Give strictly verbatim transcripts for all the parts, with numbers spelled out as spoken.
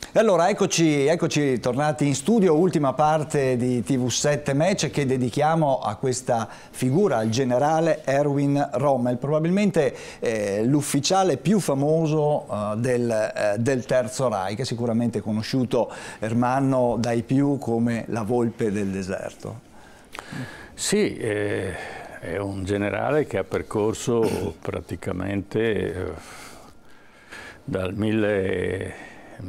E allora eccoci, eccoci tornati in studio, ultima parte di T V sette Match che dedichiamo a questa figura, al generale Erwin Rommel, probabilmente eh, l'ufficiale più famoso uh, del, eh, del Terzo Reich, sicuramente conosciuto, Ermanno, dai più come la volpe del deserto. Sì, eh, è un generale che ha percorso praticamente eh, dal mille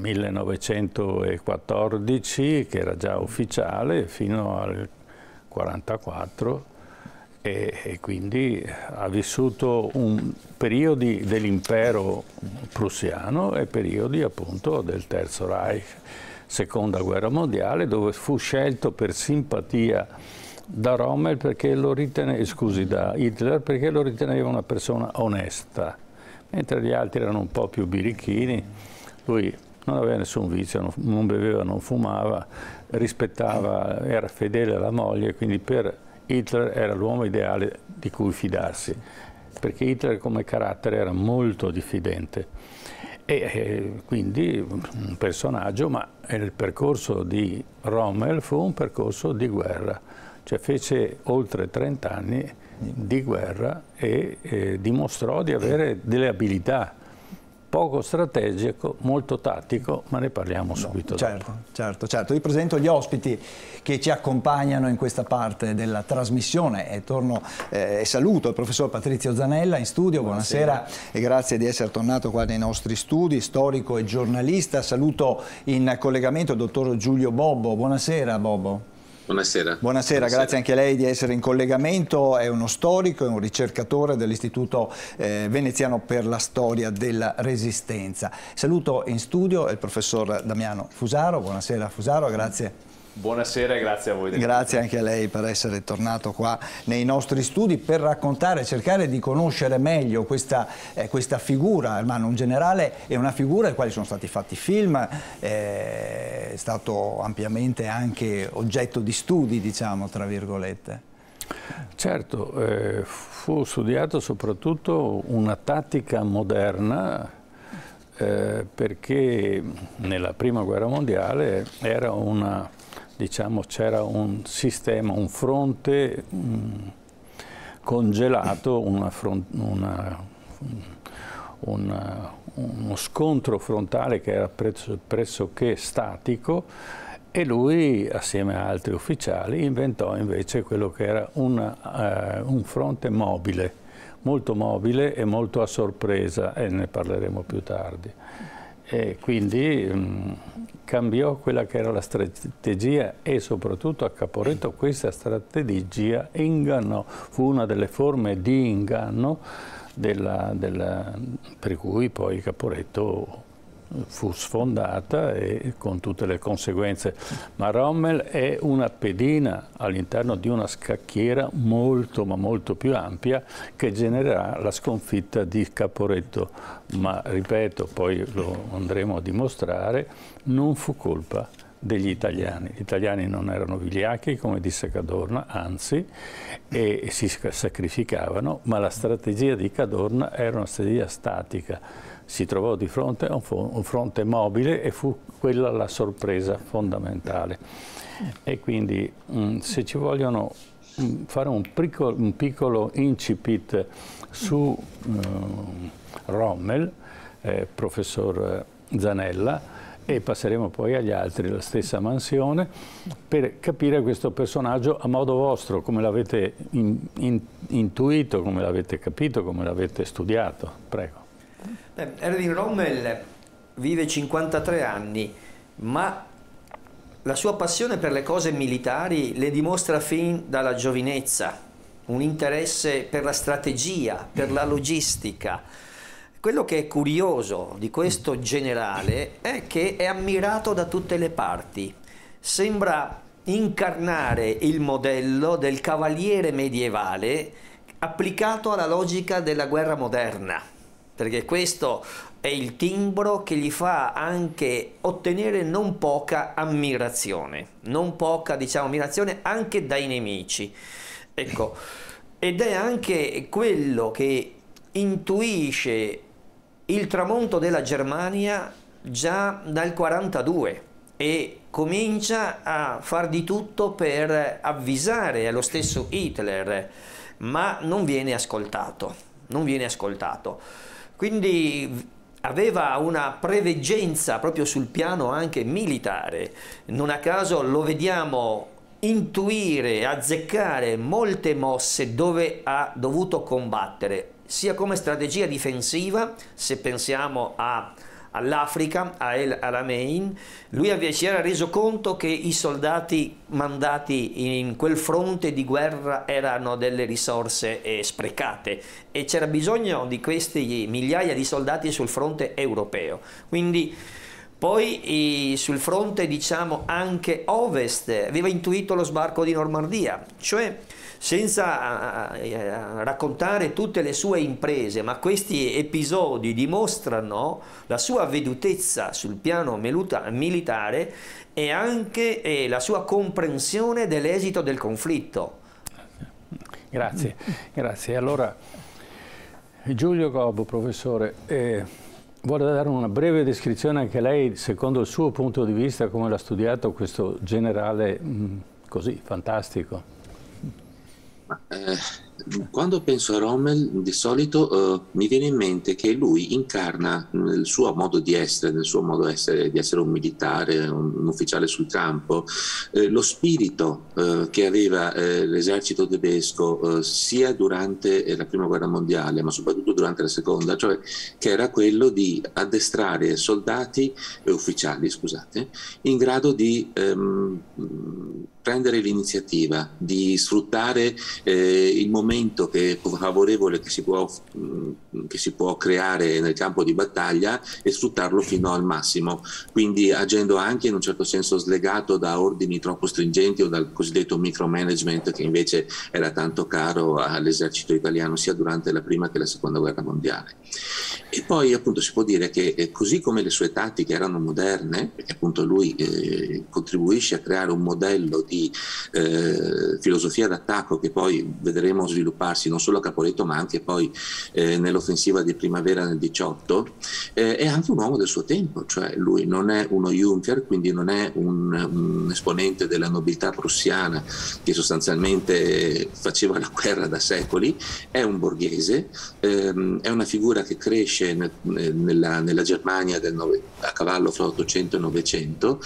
millenovecentoquattordici, che era già ufficiale, fino al quarantaquattro, e, e quindi ha vissuto un periodi dell'impero prussiano e periodi appunto del Terzo Reich, Seconda Guerra Mondiale, dove fu scelto per simpatia da Rommel perché lo riteneva, scusi, da Hitler, perché lo riteneva una persona onesta, mentre gli altri erano un po' più birichini. Lui non aveva nessun vizio, non beveva, non fumava, rispettava, era fedele alla moglie, quindi per Hitler era l'uomo ideale di cui fidarsi, perché Hitler come carattere era molto diffidente. E eh, quindi un personaggio, ma il percorso di Rommel fu un percorso di guerra, cioè fece oltre trenta anni di guerra e eh, dimostrò di avere delle abilità. Poco strategico, molto tattico, ma ne parliamo subito no, certo, dopo. Certo, certo. Vi presento gli ospiti che ci accompagnano in questa parte della trasmissione e torno eh, e saluto il professor Patrizio Zanella in studio. Buonasera. Buonasera e grazie di essere tornato qua nei nostri studi, storico e giornalista. Saluto in collegamento il dottor Giulio Bobbo. Buonasera Bobbo. Buonasera. Buonasera, Buonasera, grazie anche a lei di essere in collegamento. È uno storico, è un ricercatore dell'Istituto eh, Veneziano per la Storia della Resistenza. Saluto in studio il professor Damiano Fusaro. Buonasera Fusaro, grazie. Buonasera e grazie a voi. Grazie anche a lei per essere tornato qua nei nostri studi per raccontare, cercare di conoscere meglio questa, eh, questa figura, Ermanno, un generale e una figura ai quali sono stati fatti film, eh, è stato ampiamente anche oggetto di studi, diciamo, tra virgolette. Certo, eh, fu studiato soprattutto una tattica moderna, eh, perché nella Prima Guerra Mondiale era una... diciamo c'era un sistema, un fronte um, congelato, una front, una, una, uno scontro frontale che era presso, pressoché statico, e lui, assieme a altri ufficiali, inventò invece quello che era una, uh, un fronte mobile, molto mobile e molto a sorpresa, e ne parleremo più tardi. E quindi um, cambiò quella che era la strategia, e soprattutto a Caporetto questa strategia ingannò, fu una delle forme di inganno della, della, per cui poi Caporetto fu sfondata e con tutte le conseguenze. Ma Rommel è una pedina all'interno di una scacchiera molto ma molto più ampia che genererà la sconfitta di Caporetto, ma ripeto, poi lo andremo a dimostrare, non fu colpa degli italiani. Gli italiani non erano vigliacchi, come disse Cadorna, anzi, e si sacrificavano, ma la strategia di Cadorna era una strategia statica. Si trovò di fronte a un fronte mobile e fu quella la sorpresa fondamentale. E quindi mh, se ci vogliono mh, fare un piccolo, un piccolo incipit su uh, Rommel, eh, professor Zanella, e passeremo poi agli altri la stessa mansione, per capire questo personaggio a modo vostro, come l'avete in, in, intuito, come l'avete capito, come l'avete studiato. Prego. Beh, Erwin Rommel vive cinquantatré anni, ma la sua passione per le cose militari le dimostra fin dalla giovinezza, un interesse per la strategia, per la logistica. Quello che è curioso di questo generale è che è ammirato da tutte le parti. Sembra incarnare il modello del cavaliere medievale applicato alla logica della guerra moderna, perché questo è il timbro che gli fa anche ottenere non poca ammirazione, non poca, diciamo, ammirazione anche dai nemici. Ecco, ed è anche quello che intuisce il tramonto della Germania già dal quarantadue e comincia a far di tutto per avvisare allo stesso Hitler, ma non viene ascoltato, non viene ascoltato. Quindi aveva una preveggenza proprio sul piano anche militare. Non a caso lo vediamo intuire, azzeccare molte mosse dove ha dovuto combattere, sia come strategia difensiva, se pensiamo a all'Africa, a El Alamein. Lui si era reso conto che i soldati mandati in quel fronte di guerra erano delle risorse eh, sprecate e c'era bisogno di questi migliaia di soldati sul fronte europeo. Quindi poi eh, sul fronte, diciamo, anche ovest aveva intuito lo sbarco di Normandia, cioè senza eh, raccontare tutte le sue imprese, ma questi episodi dimostrano la sua vedutezza sul piano militare e anche eh, la sua comprensione dell'esito del conflitto. Grazie, grazie. Allora, Giulio Gobbo, professore, eh, vuole dare una breve descrizione anche lei, secondo il suo punto di vista, come l'ha studiato questo generale mh, così fantastico? Eh, quando penso a Rommel, di solito eh, mi viene in mente che lui incarna nel suo modo di essere, nel suo modo essere, di essere un militare, un, un ufficiale sul campo, eh, lo spirito eh, che aveva eh, l'esercito tedesco eh, sia durante eh, la prima guerra mondiale, ma soprattutto durante la seconda, cioè che era quello di addestrare soldati e ufficiali, scusate, in grado di ehm, prendere l'iniziativa, di sfruttare eh, il momento che, favorevole che si, può, che si può creare nel campo di battaglia e sfruttarlo fino al massimo, quindi agendo anche in un certo senso slegato da ordini troppo stringenti o dal cosiddetto micromanagement che invece era tanto caro all'esercito italiano sia durante la prima che la seconda guerra mondiale. E poi appunto si può dire che eh, così come le sue tattiche erano moderne, perché appunto lui eh, contribuisce a creare un modello di eh, filosofia d'attacco che poi vedremo svilupparsi non solo a Caporetto ma anche poi eh, nell'offensiva di primavera nel diciotto, eh, è anche un uomo del suo tempo, cioè lui non è uno Junker, quindi non è un, un esponente della nobiltà prussiana che sostanzialmente faceva la guerra da secoli, è un borghese, ehm, è una figura che cresce nel, nella, nella Germania del nove, a cavallo fra ottocento e novecento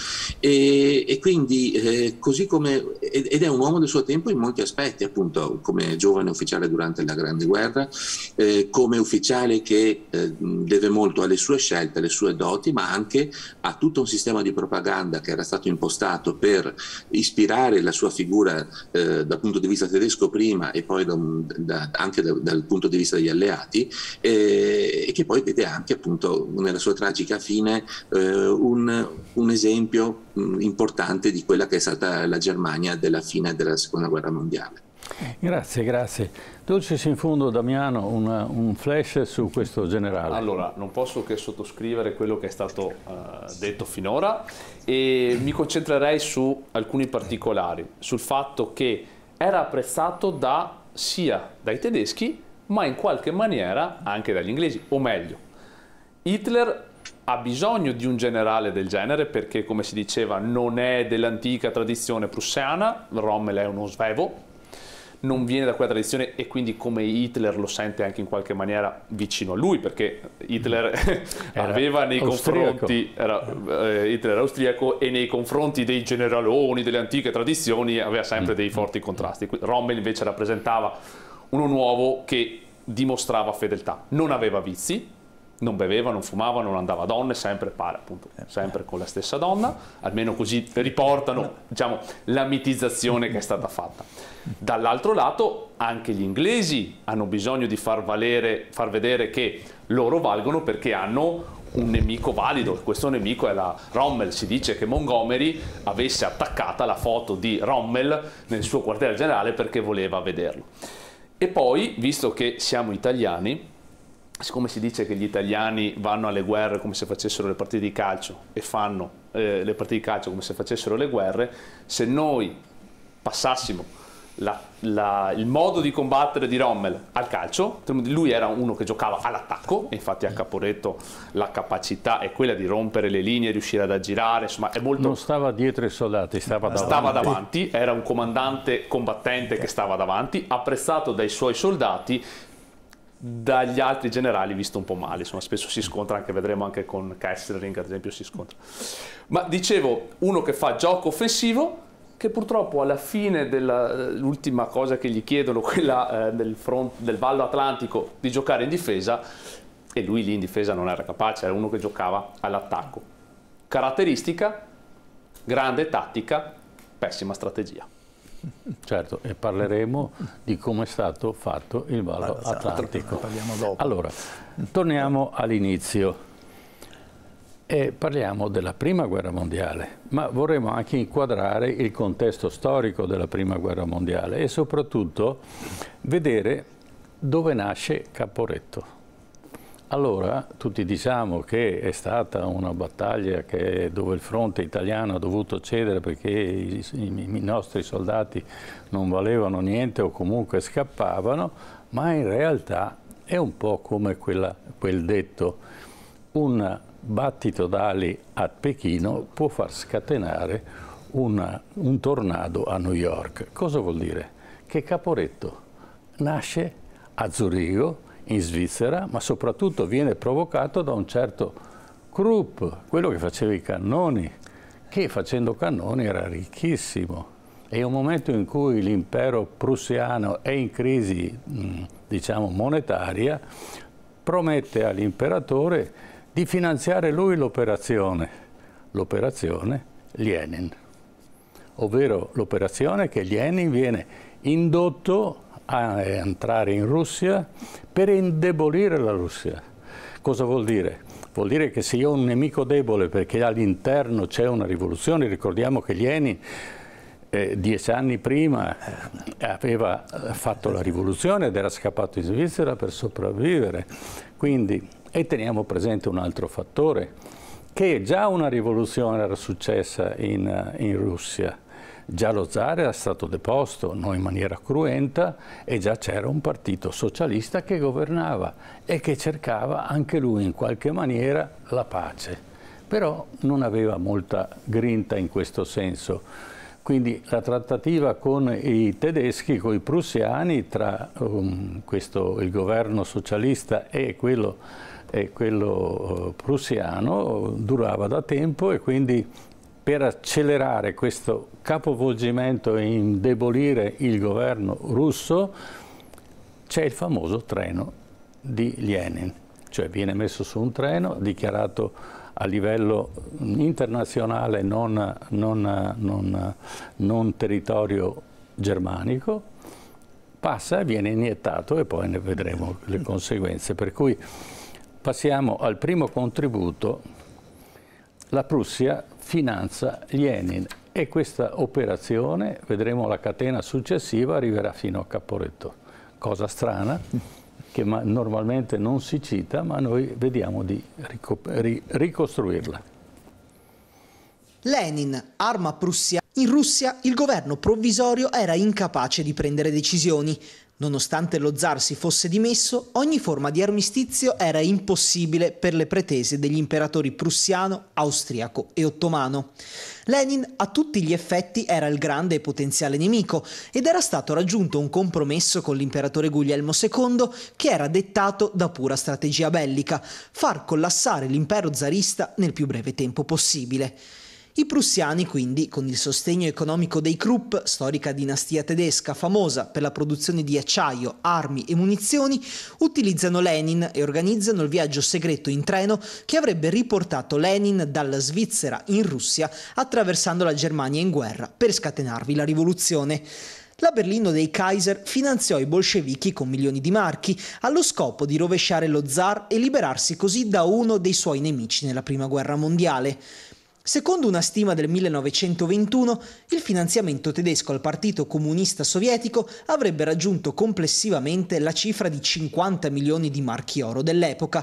e, e quindi eh, così come ed è un uomo del suo tempo in molti aspetti, appunto come giovane ufficiale durante la Grande Guerra, eh, come ufficiale che eh, deve molto alle sue scelte, alle sue doti, ma anche a tutto un sistema di propaganda che era stato impostato per ispirare la sua figura eh, dal punto di vista tedesco prima e poi da, da, anche da, dal punto di vista degli alleati, eh, e che poi vede anche appunto nella sua tragica fine eh, un, un esempio mh, importante di quella che è stata la Germania della fine della seconda guerra mondiale. Grazie, grazie. Dulcis in fundo, Damiano, una, un flash su questo generale. Allora, non posso che sottoscrivere quello che è stato uh, detto finora e mi concentrerei su alcuni particolari, sul fatto che era apprezzato da, sia dai tedeschi ma in qualche maniera anche dagli inglesi, o meglio, Hitler ha bisogno di un generale del genere perché, come si diceva, non è dell'antica tradizione prussiana, Rommel è uno svevo, non viene da quella tradizione e quindi come Hitler lo sente anche in qualche maniera vicino a lui, perché Hitler aveva nei austriaco. confronti, era, eh, Hitler era austriaco e nei confronti dei generaloni, delle antiche tradizioni aveva sempre dei forti contrasti. Rommel invece rappresentava uno nuovo che dimostrava fedeltà, non aveva vizi, non beveva, non fumava, non andava a donne, sempre pare appunto, sempre con la stessa donna, almeno così riportano, diciamo, la mitizzazione che è stata fatta. Dall'altro lato anche gli inglesi hanno bisogno di far valere, far vedere che loro valgono perché hanno un nemico valido, questo nemico è la Rommel. Si dice che Montgomery avesse attaccata la foto di Rommel nel suo quartiere generale perché voleva vederlo. E poi, visto che siamo italiani, siccome si dice che gli italiani vanno alle guerre come se facessero le partite di calcio e fanno eh, le partite di calcio come se facessero le guerre, se noi passassimo la, la, il modo di combattere di Rommel al calcio. Lui era uno che giocava all'attacco, infatti a Caporetto la capacità è quella di rompere le linee, riuscire ad aggirare, insomma è molto... Non stava dietro i soldati, stava davanti. Stava davanti, era un comandante combattente che stava davanti, apprezzato dai suoi soldati, dagli altri generali visto un po' male, insomma spesso si scontra, anche vedremo anche con Kesselring ad esempio si scontra. Ma dicevo, uno che fa gioco offensivo, che purtroppo alla fine dell'ultima cosa che gli chiedono, quella eh, del, front, del Vallo Atlantico, di giocare in difesa, e lui lì in difesa non era capace, era uno che giocava all'attacco. Caratteristica, grande tattica, pessima strategia. Certo, e parleremo di come è stato fatto il Vallo Atlantico. Allora, torniamo all'inizio e parliamo della Prima Guerra Mondiale, ma vorremmo anche inquadrare il contesto storico della Prima Guerra Mondiale e soprattutto vedere dove nasce Caporetto. Allora, tutti diciamo che è stata una battaglia che, dove il fronte italiano ha dovuto cedere perché i, i, i nostri soldati non valevano niente o comunque scappavano, ma in realtà è un po' come quella, quel detto: un battito d'ali a Pechino può far scatenare una, un tornado a New York. Cosa vuol dire? Che Caporetto nasce a Zurigo, in Svizzera, ma soprattutto viene provocato da un certo Krupp, quello che faceva i cannoni, che facendo cannoni era ricchissimo. È un momento in cui l'impero prussiano è in crisi, diciamo, monetaria, promette all'imperatore di finanziare lui l'operazione, l'operazione Lenin, ovvero l'operazione che Lenin viene indotto a entrare in Russia per indebolire la Russia. Cosa vuol dire? Vuol dire che se io ho un nemico debole perché all'interno c'è una rivoluzione, ricordiamo che Lenin eh, dieci anni prima aveva fatto la rivoluzione ed era scappato in Svizzera per sopravvivere. Quindi, e teniamo presente un altro fattore, che già una rivoluzione era successa in, in Russia. Già lo zar era stato deposto, non in maniera cruenta, e già c'era un partito socialista che governava e che cercava anche lui in qualche maniera la pace. Però non aveva molta grinta in questo senso. Quindi la trattativa con i tedeschi, con i prussiani, tra um, questo, il governo socialista e quello, e quello uh, prussiano durava da tempo, e quindi per accelerare questo capovolgimento e indebolire il governo russo c'è il famoso treno di Lenin, cioè viene messo su un treno dichiarato a livello internazionale non, non, non, non territorio germanico, passa e viene iniettato e poi ne vedremo le conseguenze. Per cui passiamo al primo contributo. La Prussia finanzia Lenin e questa operazione, vedremo la catena successiva, arriverà fino a Caporetto. Cosa strana, che ma normalmente non si cita, ma noi vediamo di ricostruirla. Lenin, arma prussiana. In Russia il governo provvisorio era incapace di prendere decisioni. Nonostante lo zar si fosse dimesso, ogni forma di armistizio era impossibile per le pretese degli imperatori prussiano, austriaco e ottomano. Lenin a tutti gli effetti era il grande e potenziale nemico ed era stato raggiunto un compromesso con l'imperatore Guglielmo secondo che era dettato da pura strategia bellica, far collassare l'impero zarista nel più breve tempo possibile. I prussiani quindi, con il sostegno economico dei Krupp, storica dinastia tedesca famosa per la produzione di acciaio, armi e munizioni, utilizzano Lenin e organizzano il viaggio segreto in treno che avrebbe riportato Lenin dalla Svizzera in Russia attraversando la Germania in guerra per scatenarvi la rivoluzione. La Berlino dei Kaiser finanziò i bolscevichi con milioni di marchi allo scopo di rovesciare lo zar e liberarsi così da uno dei suoi nemici nella Prima Guerra Mondiale. Secondo una stima del millenovecentoventuno, il finanziamento tedesco al Partito Comunista Sovietico avrebbe raggiunto complessivamente la cifra di cinquanta milioni di marchi oro dell'epoca.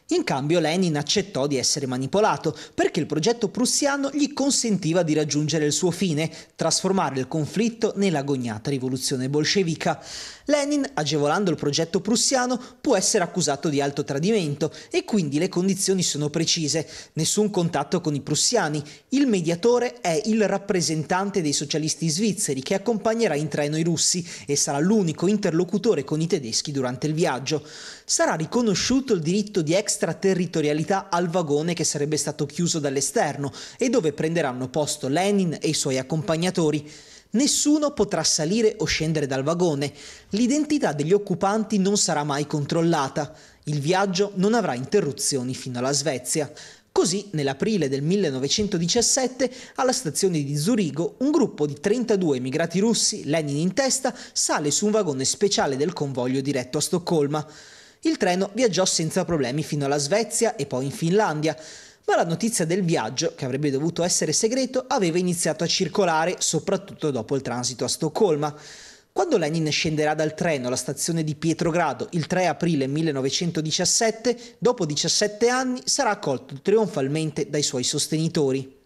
In cambio Lenin accettò di essere manipolato, perché il progetto prussiano gli consentiva di raggiungere il suo fine, trasformare il conflitto nell'agognata rivoluzione bolscevica. Lenin, agevolando il progetto prussiano, può essere accusato di alto tradimento e quindi le condizioni sono precise. Nessun contatto con i prussiani. Il mediatore è il rappresentante dei socialisti svizzeri che accompagnerà in treno i russi e sarà l'unico interlocutore con i tedeschi durante il viaggio. Sarà riconosciuto il diritto di extraterritorialità al vagone che sarebbe stato chiuso dall'esterno e dove prenderanno posto Lenin e i suoi accompagnatori. Nessuno potrà salire o scendere dal vagone. L'identità degli occupanti non sarà mai controllata. Il viaggio non avrà interruzioni fino alla Svezia. Così, nell'aprile del millenovecentodiciassette, alla stazione di Zurigo, un gruppo di trentadue emigrati russi, Lenin in testa, sale su un vagone speciale del convoglio diretto a Stoccolma. Il treno viaggiò senza problemi fino alla Svezia e poi in Finlandia. Ma la notizia del viaggio, che avrebbe dovuto essere segreto, aveva iniziato a circolare, soprattutto dopo il transito a Stoccolma. Quando Lenin scenderà dal treno alla stazione di Pietrogrado il tre aprile millenovecentodiciassette, dopo diciassette anni sarà accolto trionfalmente dai suoi sostenitori.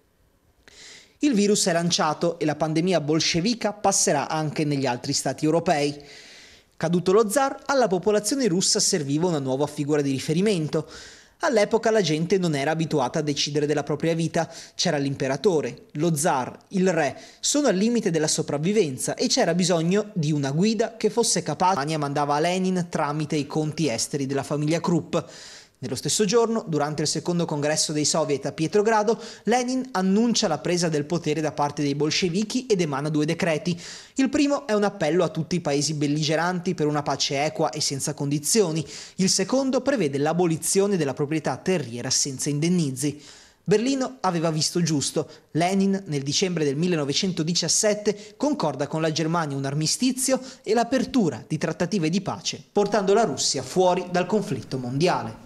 Il virus è lanciato e la pandemia bolscevica passerà anche negli altri stati europei. Caduto lo zar, alla popolazione russa serviva una nuova figura di riferimento. All'epoca la gente non era abituata a decidere della propria vita, c'era l'imperatore, lo zar, il re, sono al limite della sopravvivenza e c'era bisogno di una guida che fosse capace. La Germania mandava a Lenin tramite i conti esteri della famiglia Krupp. Nello stesso giorno, durante il secondo congresso dei soviet a Pietrogrado, Lenin annuncia la presa del potere da parte dei bolscevichi ed emana due decreti. Il primo è un appello a tutti i paesi belligeranti per una pace equa e senza condizioni. Il secondo prevede l'abolizione della proprietà terriera senza indennizi. Berlino aveva visto giusto. Lenin, nel dicembre del millenovecentodiciassette, concorda con la Germania un armistizio e l'apertura di trattative di pace, portando la Russia fuori dal conflitto mondiale.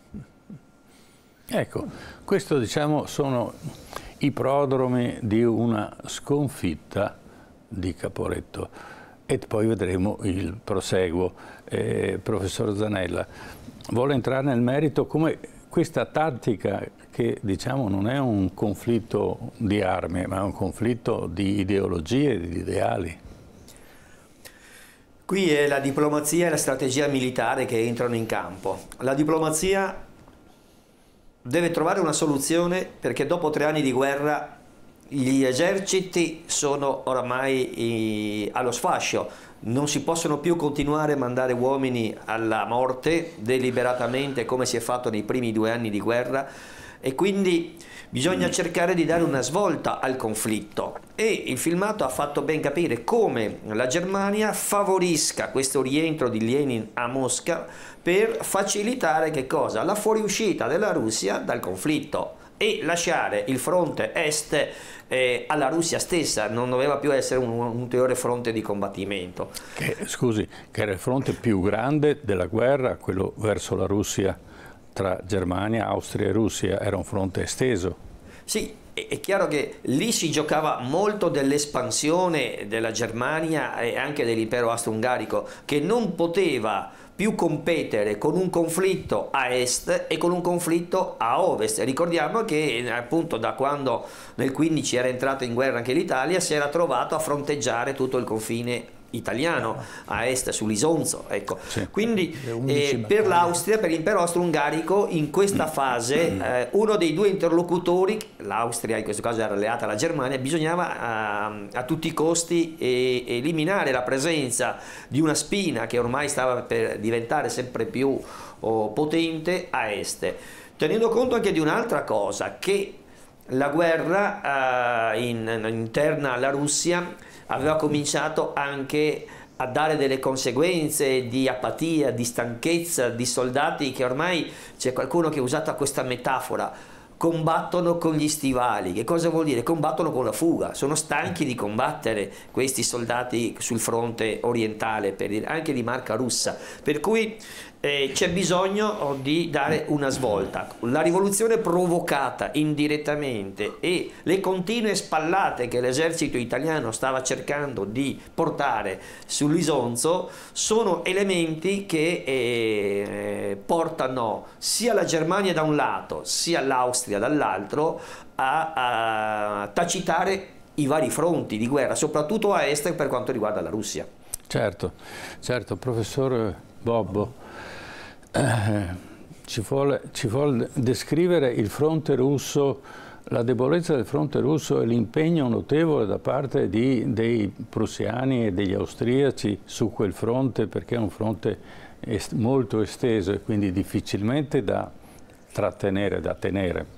Ecco, questo diciamo sono i prodromi di una sconfitta di Caporetto e poi vedremo il proseguo. Eh, professor Zanella, vuole entrare nel merito come questa tattica che diciamo non è un conflitto di armi ma è un conflitto di ideologie e di ideali? Qui è la diplomazia e la strategia militare che entrano in campo. La diplomazia deve trovare una soluzione perché dopo tre anni di guerra gli eserciti sono oramai allo sfascio, non si possono più continuare a mandare uomini alla morte deliberatamente come si è fatto nei primi due anni di guerra e quindi bisogna cercare di dare una svolta al conflitto e il filmato ha fatto ben capire come la Germania favorisca questo rientro di Lenin a Mosca per facilitare che cosa? La fuoriuscita della Russia dal conflitto e lasciare il fronte est eh, alla Russia stessa, non doveva più essere un, un ulteriore fronte di combattimento. Che, scusi, che era il fronte più grande della guerra, quello verso la Russia tra Germania, Austria e Russia, era un fronte esteso. Sì, è chiaro che lì si giocava molto dell'espansione della Germania e anche dell'impero austro-ungarico, che non poteva più competere con un conflitto a est e con un conflitto a ovest. Ricordiamo che appunto da quando nel quindici era entrato in guerra anche l'Italia si era trovato a fronteggiare tutto il confine italiano a est sull'Isonzo, ecco. Sì. Quindi eh, per l'Austria, per l'impero austro-ungarico in questa fase eh, uno dei due interlocutori, l'Austria in questo caso era alleata alla Germania, bisognava a, a tutti i costi eh, eliminare la presenza di una spina che ormai stava per diventare sempre più oh, potente a est, tenendo conto anche di un'altra cosa, che la guerra eh, in, interna alla Russia aveva cominciato anche a dare delle conseguenze di apatia, di stanchezza, di soldati che ormai, c'è qualcuno che ha usato questa metafora, combattono con gli stivali. Che cosa vuol dire? Combattono con la fuga, sono stanchi di combattere questi soldati sul fronte orientale, per dire, anche di marca russa, per cui Eh, c'è bisogno di dare una svolta. La rivoluzione provocata indirettamente e le continue spallate che l'esercito italiano stava cercando di portare sull'Isonzo sono elementi che eh, portano sia la Germania da un lato sia l'Austria dall'altro a, a tacitare i vari fronti di guerra, soprattutto a est per quanto riguarda la Russia. Certo, certo, professor Bobbo. Eh, ci, vuole, ci vuole descrivere il fronte russo, la debolezza del fronte russo e l'impegno notevole da parte di, dei prussiani e degli austriaci su quel fronte, perché è un fronte est molto esteso e quindi difficilmente da trattenere, da tenere.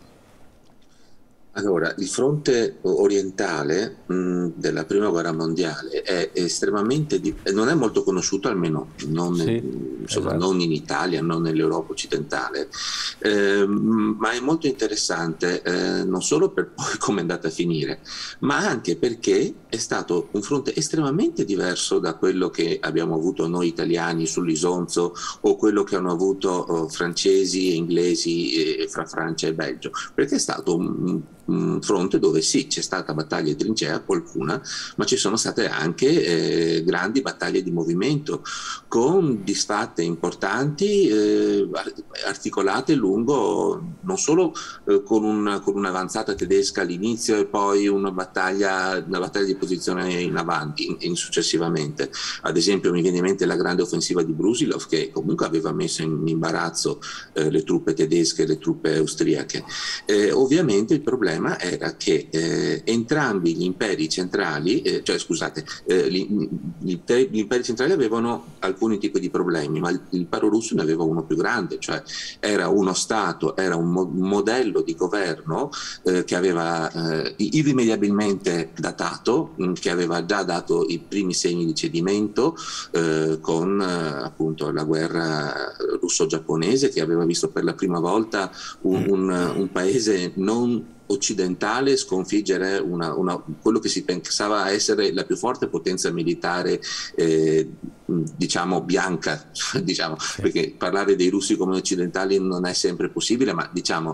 Allora, il fronte orientale mh, della prima guerra mondiale è estremamente, di, non è molto conosciuto, almeno non, sì, insomma, esatto. non in Italia, non nell'Europa occidentale, eh, ma è molto interessante eh, non solo per poi come è andata a finire, ma anche perché è stato un fronte estremamente diverso da quello che abbiamo avuto noi italiani sull'Isonzo o quello che hanno avuto oh, francesi e inglesi eh, fra Francia e Belgio, perché è stato un un fronte dove sì, c'è stata battaglia di trincea, qualcuna, ma ci sono state anche eh, grandi battaglie di movimento con disfatte importanti eh, articolate lungo, non solo eh, con, un, con un'avanzata tedesca all'inizio e poi una battaglia, una battaglia di posizione in avanti in, in successivamente. Ad esempio mi viene in mente la grande offensiva di Brusilov, che comunque aveva messo in imbarazzo eh, le truppe tedesche e le truppe austriache. Eh, ovviamente il problema era che eh, entrambi gli imperi centrali, eh, cioè scusate, eh, gli, gli, gli imperi centrali avevano alcuni tipi di problemi, ma il, l'impero russo ne aveva uno più grande, cioè era uno Stato, era un, mo- modello di governo eh, che aveva eh, irrimediabilmente datato, mh, che aveva già dato i primi segni di cedimento eh, con eh, appunto la guerra russo-giapponese, che aveva visto per la prima volta un, un, un paese non occidentale sconfiggere una, una, quello che si pensava essere la più forte potenza militare eh, diciamo bianca, diciamo, perché parlare dei russi come occidentali non è sempre possibile, ma diciamo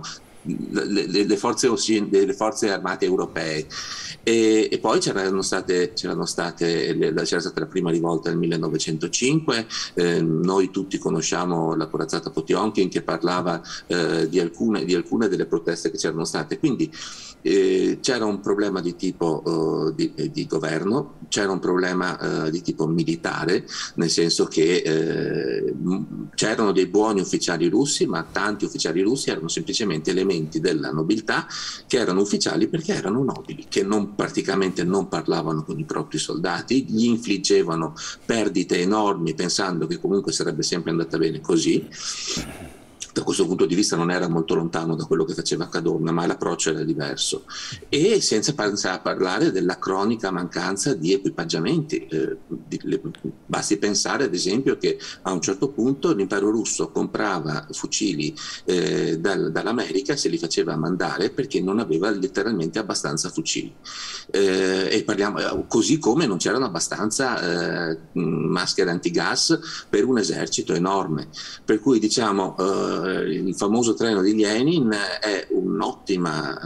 le, le, le, forze, le forze armate europee. E, e poi c'erano state, c'erano state, c'era stata la prima rivolta nel millenovecentocinque, eh, noi tutti conosciamo la corazzata Potionkin che parlava eh, di, alcune, di alcune delle proteste che c'erano state, quindi eh, c'era un problema di tipo eh, di, di governo, c'era un problema eh, di tipo militare, nel senso che eh, c'erano dei buoni ufficiali russi, ma tanti ufficiali russi erano semplicemente elementi della nobiltà che erano ufficiali perché erano nobili, che non praticamente non parlavano con i propri soldati, gli infliggevano perdite enormi pensando che comunque sarebbe sempre andata bene così. Da questo punto di vista non era molto lontano da quello che faceva Cadorna, ma l'approccio era diverso. E senza pensare a parlare della cronica mancanza di equipaggiamenti. Eh, di, le, basti pensare ad esempio che a un certo punto l'impero russo comprava fucili eh, dal, dall'America e se li faceva mandare perché non aveva letteralmente abbastanza fucili. Eh, e parliamo, così come non c'erano abbastanza eh, maschere antigas per un esercito enorme. Per cui diciamo eh, il famoso treno di Lenin è un'ottima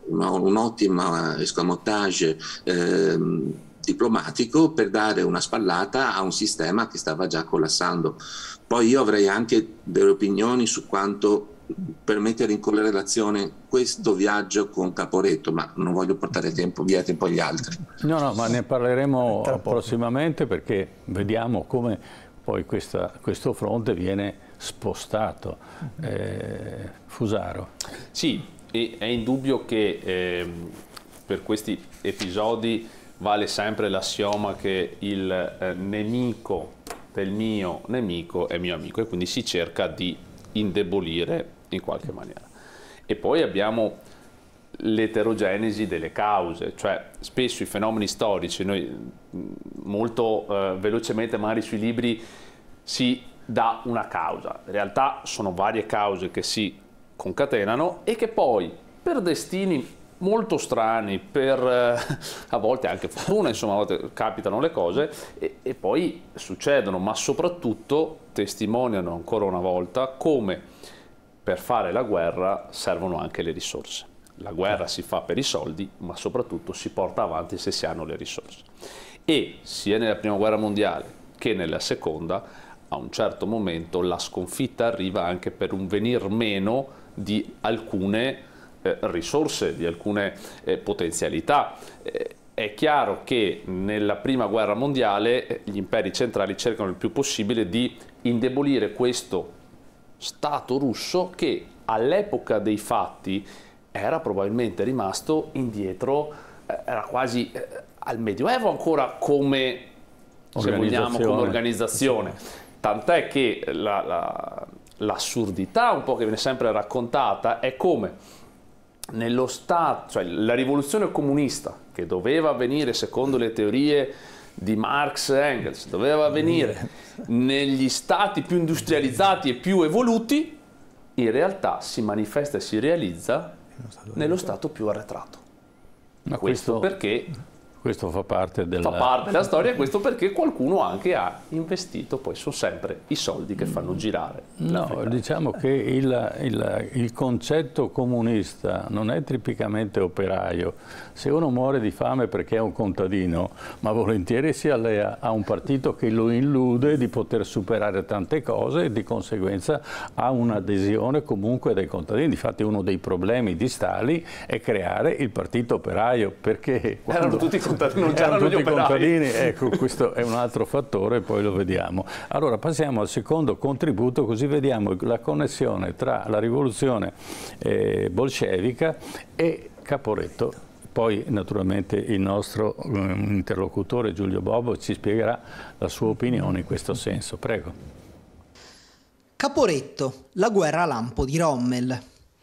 un escamotage eh, diplomatico per dare una spallata a un sistema che stava già collassando. Poi io avrei anche delle opinioni su quanto per mettere in correlazione questo viaggio con Caporetto, ma non voglio portare tempo, via tempo agli altri. No, no, ma ne parleremo prossimamente perché vediamo come poi questa, questo fronte viene spostato. Eh, Fusaro. Sì, e è indubbio che eh, per questi episodi vale sempre l'assioma che il eh, nemico del mio nemico è mio amico, e quindi si cerca di indebolire in qualche maniera. E poi abbiamo l'eterogenesi delle cause, cioè spesso i fenomeni storici, noi molto eh, velocemente magari sui libri si dà una causa, in realtà sono varie cause che si concatenano e che poi per destini molto strani, per eh, a volte anche fortuna, insomma a volte capitano le cose e, e poi succedono, ma soprattutto testimoniano ancora una volta come per fare la guerra servono anche le risorse. La guerra si fa per i soldi, ma soprattutto si porta avanti se si hanno le risorse. E sia nella prima guerra mondiale che nella seconda, a un certo momento la sconfitta arriva anche per un venir meno di alcune eh, risorse, di alcune eh, potenzialità. Eh, è chiaro che nella prima guerra mondiale gli imperi centrali cercano il più possibile di indebolire questo Stato russo che all'epoca dei fatti era probabilmente rimasto indietro, eh, era quasi eh, al Medioevo ancora come, se vogliamo, come organizzazione. Tant'è che la, la, l'assurdità un po' che viene sempre raccontata è come nello Stato, cioè la rivoluzione comunista che doveva avvenire secondo le teorie di Marx e Engels, doveva avvenire negli stati più industrializzati e più evoluti, in realtà si manifesta e si realizza nello stato più arretrato. Ma questo, questo perché questo fa parte della... fa parte della storia, questo perché qualcuno anche ha investito, poi sono sempre i soldi che fanno girare. No, diciamo che il, il, il concetto comunista non è tipicamente operaio. Se uno muore di fame perché è un contadino, ma volentieri si allea a un partito che lo illude di poter superare tante cose e di conseguenza ha un'adesione comunque dei contadini. Difatti uno dei problemi di Stalin è creare il partito operaio, perché erano tutti contadini, non c'erano tutti gli contadini. Ecco, questo è un altro fattore, poi lo vediamo. Allora passiamo al secondo contributo, così vediamo la connessione tra la rivoluzione eh, bolscevica e Caporetto. Poi naturalmente il nostro um, interlocutore Giulio Bobo ci spiegherà la sua opinione in questo senso. Prego. Caporetto, la guerra lampo di Rommel.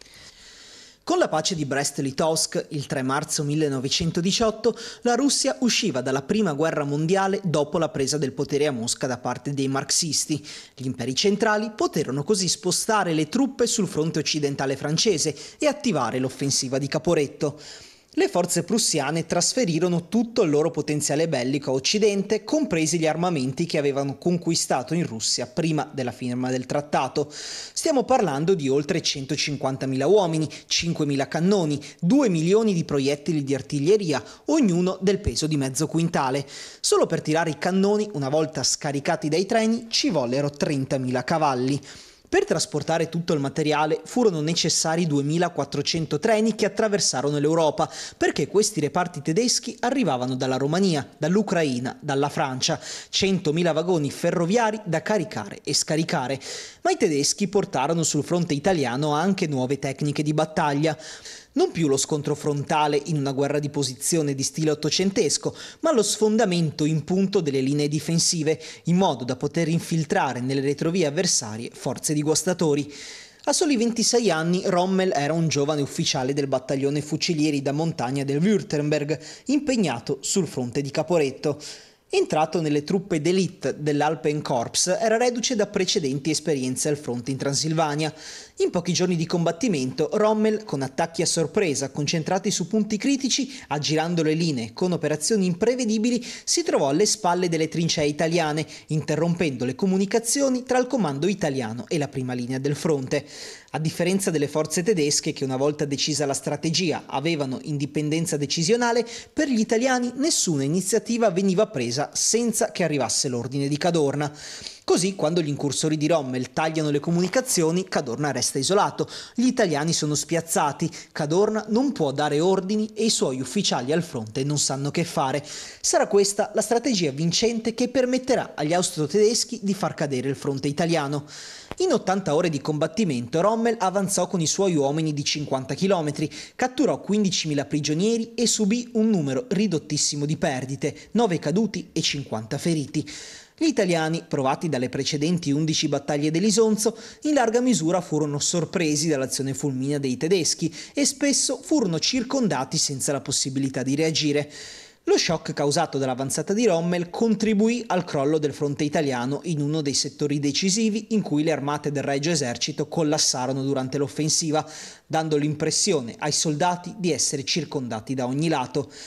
Con la pace di Brest-Litovsk, il tre marzo millenovecentodiciotto, la Russia usciva dalla prima guerra mondiale dopo la presa del potere a Mosca da parte dei marxisti. Gli imperi centrali poterono così spostare le truppe sul fronte occidentale francese e attivare l'offensiva di Caporetto. Le forze prussiane trasferirono tutto il loro potenziale bellico a Occidente, compresi gli armamenti che avevano conquistato in Russia prima della firma del trattato. Stiamo parlando di oltre centocinquantamila uomini, cinquemila cannoni, due milioni di proiettili di artiglieria, ognuno del peso di mezzo quintale. Solo per tirare i cannoni, una volta scaricati dai treni, ci vollero trentamila cavalli. Per trasportare tutto il materiale furono necessari duemilaquattrocento treni che attraversarono l'Europa, perché questi reparti tedeschi arrivavano dalla Romania, dall'Ucraina, dalla Francia, centomila vagoni ferroviari da caricare e scaricare. Ma i tedeschi portarono sul fronte italiano anche nuove tecniche di battaglia. Non più lo scontro frontale in una guerra di posizione di stile ottocentesco, ma lo sfondamento in punto delle linee difensive, in modo da poter infiltrare nelle retrovie avversarie forze di guastatori. A soli ventisei anni Rommel era un giovane ufficiale del battaglione fucilieri da montagna del Württemberg, impegnato sul fronte di Caporetto. Entrato nelle truppe d'élite dell'Alpenkorps, era reduce da precedenti esperienze al fronte in Transilvania. In pochi giorni di combattimento, Rommel, con attacchi a sorpresa concentrati su punti critici, aggirando le linee con operazioni imprevedibili, si trovò alle spalle delle trincee italiane, interrompendo le comunicazioni tra il comando italiano e la prima linea del fronte. A differenza delle forze tedesche che, una volta decisa la strategia, avevano indipendenza decisionale, per gli italiani nessuna iniziativa veniva presa senza che arrivasse l'ordine di Cadorna. Così, quando gli incursori di Rommel tagliano le comunicazioni, Cadorna resta isolato. Gli italiani sono spiazzati. Cadorna non può dare ordini e i suoi ufficiali al fronte non sanno che fare. Sarà questa la strategia vincente che permetterà agli austro-tedeschi di far cadere il fronte italiano. In ottanta ore di combattimento Rommel avanzò con i suoi uomini di cinquanta chilometri, catturò quindicimila prigionieri e subì un numero ridottissimo di perdite, nove caduti e cinquanta feriti. Gli italiani, provati dalle precedenti undici battaglie dell'Isonzo, in larga misura furono sorpresi dall'azione fulminea dei tedeschi e spesso furono circondati senza la possibilità di reagire. Lo shock causato dall'avanzata di Rommel contribuì al crollo del fronte italiano in uno dei settori decisivi in cui le armate del Regio Esercito collassarono durante l'offensiva, dando l'impressione ai soldati di essere circondati da ogni lato.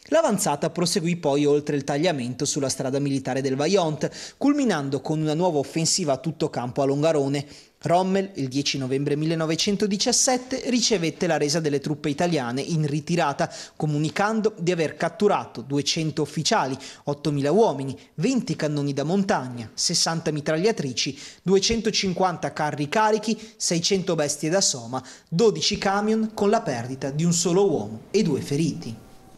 L'avanzata proseguì poi oltre il tagliamento sulla strada militare del Vajont, culminando con una nuova offensiva a tutto campo a Longarone. Rommel, il dieci novembre millenovecentodiciassette, ricevette la resa delle truppe italiane in ritirata, comunicando di aver catturato duecento ufficiali, ottomila uomini, venti cannoni da montagna, sessanta mitragliatrici, duecentocinquanta carri carichi, seicento bestie da soma, dodici camion con la perdita di un solo uomo e due feriti.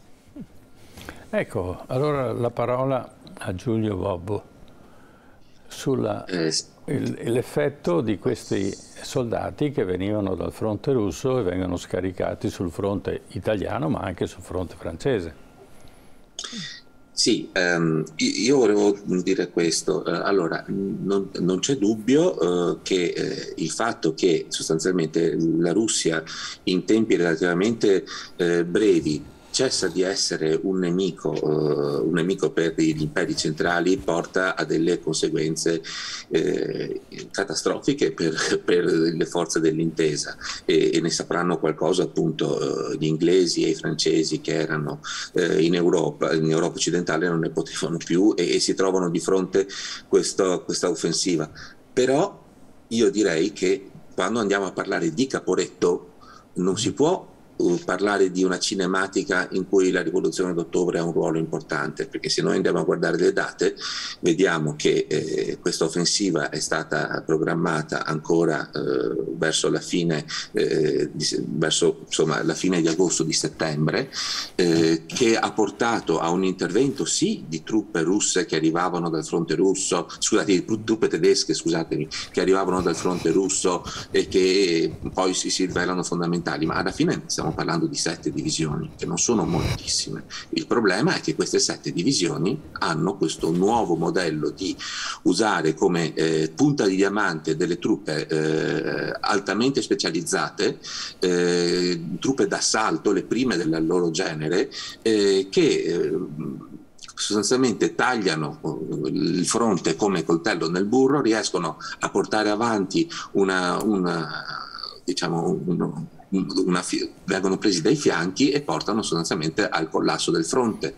Ecco, allora la parola a Giulio Bobbo sull'effetto di questi soldati che venivano dal fronte russo e vengono scaricati sul fronte italiano ma anche sul fronte francese. Sì, ehm, io volevo dire questo. Eh, allora, non, non c'è dubbio eh, che eh, il fatto che sostanzialmente la Russia in tempi relativamente eh, brevi cessa di essere un nemico, uh, un nemico per gli imperi centrali porta a delle conseguenze eh, catastrofiche per, per le forze dell'intesa e, e ne sapranno qualcosa appunto uh, gli inglesi e i francesi che erano uh, in Europa, in Europa occidentale non ne potevano più e, e si trovano di fronte questo, questa offensiva. Però io direi che quando andiamo a parlare di Caporetto non si può parlare di una cinematica in cui la rivoluzione d'ottobre ha un ruolo importante, perché se noi andiamo a guardare le date vediamo che eh, questa offensiva è stata programmata ancora eh, verso la fine eh, di, verso insomma la fine di agosto di settembre, eh, che ha portato a un intervento sì di truppe russe che arrivavano dal fronte russo, scusate, truppe tedesche scusatemi, che arrivavano dal fronte russo e che poi si, si rivelano fondamentali, ma alla fine stiamo parlando di sette divisioni, che non sono moltissime. Il problema è che queste sette divisioni hanno questo nuovo modello di usare come eh, punta di diamante delle truppe eh, altamente specializzate, eh, truppe d'assalto, le prime del loro genere, eh, che eh, sostanzialmente tagliano il fronte come coltello nel burro, riescono a portare avanti una, una diciamo un, Una, vengono presi dai fianchi e portano sostanzialmente al collasso del fronte.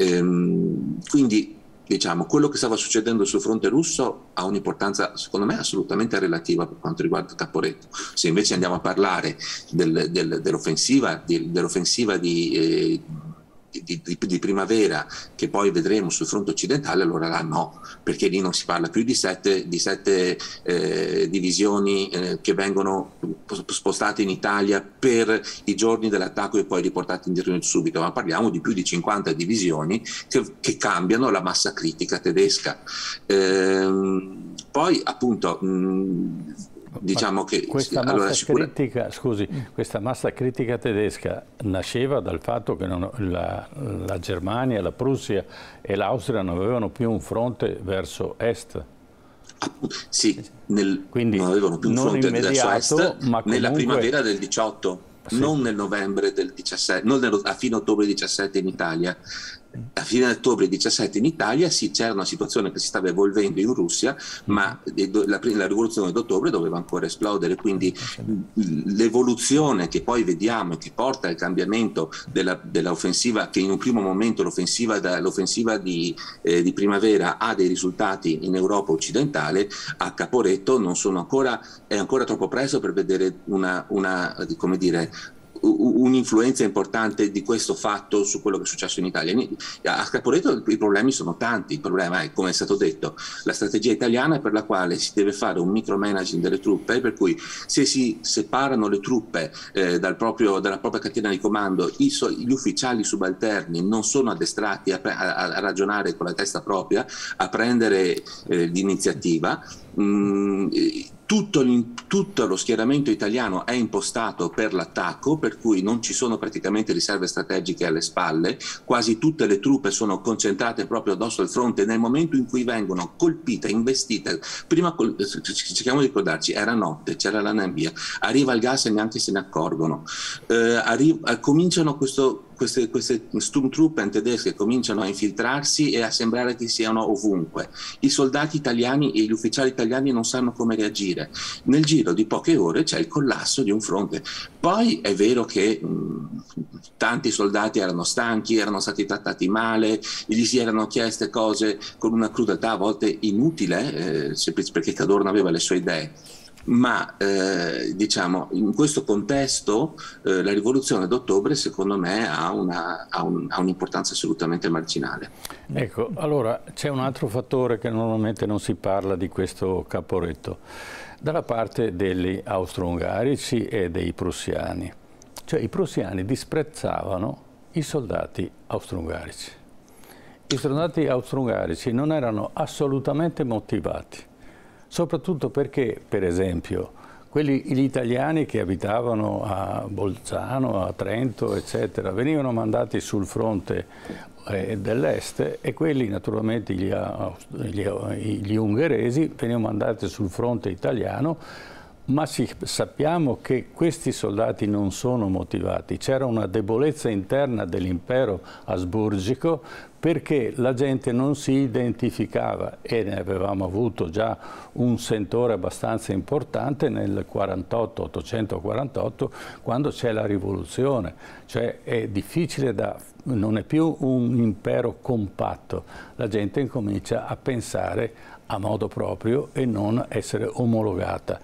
Ehm, quindi diciamo quello che stava succedendo sul fronte russo ha un'importanza secondo me assolutamente relativa per quanto riguarda Caporetto. Se invece andiamo a parlare del, del, dell'offensiva di, dell'offensiva di eh, Di, di, di primavera che poi vedremo sul fronte occidentale, allora là no, perché lì non si parla più di sette, di sette eh, divisioni eh, che vengono spostate in Italia per i giorni dell'attacco e poi riportate indietro subito, ma parliamo di più di cinquanta divisioni che, che cambiano la massa critica tedesca. Ehm, poi appunto mh, diciamo che questa massa, allora, sicura... critica, scusi, questa massa critica tedesca nasceva dal fatto che non, la, la Germania, la Prussia e l'Austria non avevano più un fronte verso est. Ah, sì, nel, quindi non avevano più un fronte verso est ma comunque... nella primavera del diciotto, sì. Non nel novembre del diciassette, non nel, a fine ottobre diciassette in Italia. A fine ottobre diciassette in Italia sì, c'era una situazione che si stava evolvendo in Russia, ma la, la rivoluzione d'ottobre doveva ancora esplodere, quindi l'evoluzione che poi vediamo e che porta al cambiamento della, dell'offensiva, che in un primo momento l'offensiva, l'offensiva di, eh, di primavera ha dei risultati in Europa occidentale, a Caporetto non sono ancora, è ancora troppo presto per vedere una, una come dire, un'influenza importante di questo fatto su quello che è successo in Italia. A Caporetto i problemi sono tanti. Il problema è, come è stato detto, la strategia italiana per la quale si deve fare un micromanaging delle truppe, per cui se si separano le truppe eh, dal proprio, dalla propria catena di comando, i, gli ufficiali subalterni non sono addestrati a, a, a ragionare con la testa propria, a prendere eh, l'iniziativa. Mm, tutto, tutto lo schieramento italiano è impostato per l'attacco, per cui non ci sono praticamente riserve strategiche alle spalle, quasi tutte le truppe sono concentrate proprio addosso al fronte nel momento in cui vengono colpite, investite. Prima cerchiamo di ricordarci, era notte, c'era la nebbia, arriva il gas e neanche se ne accorgono, eh, arriva, cominciano questo queste, queste Sturmtruppen tedesche cominciano a infiltrarsi e a sembrare che siano ovunque. I soldati italiani e gli ufficiali italiani non sanno come reagire. Nel giro di poche ore c'è il collasso di un fronte. Poi è vero che mh, tanti soldati erano stanchi, erano stati trattati male, gli si erano chieste cose con una crudeltà a volte inutile, eh, semplicemente perché Cadorna aveva le sue idee. Ma eh, diciamo, in questo contesto eh, la rivoluzione d'ottobre secondo me ha, una, ha, un, ha un'importanza assolutamente marginale. Ecco, allora c'è un altro fattore che normalmente non si parla di questo Caporetto, dalla parte degli austro-ungarici e dei prussiani. Cioè i prussiani disprezzavano i soldati austro-ungarici. I soldati austro-ungarici non erano assolutamente motivati. Soprattutto perché, per esempio, quelli, gli italiani che abitavano a Bolzano, a Trento, eccetera, venivano mandati sul fronte eh, dell'est e quelli, naturalmente, gli, gli, gli ungheresi, venivano mandati sul fronte italiano, ma si, sappiamo che questi soldati non sono motivati. C'era una debolezza interna dell'impero asburgico perché la gente non si identificava, e ne avevamo avuto già un sentore abbastanza importante nel quarantotto, ottocentoquarantotto, quando c'è la rivoluzione. Cioè è difficile da... non è più un impero compatto, la gente incomincia a pensare a modo proprio e non essere omologata.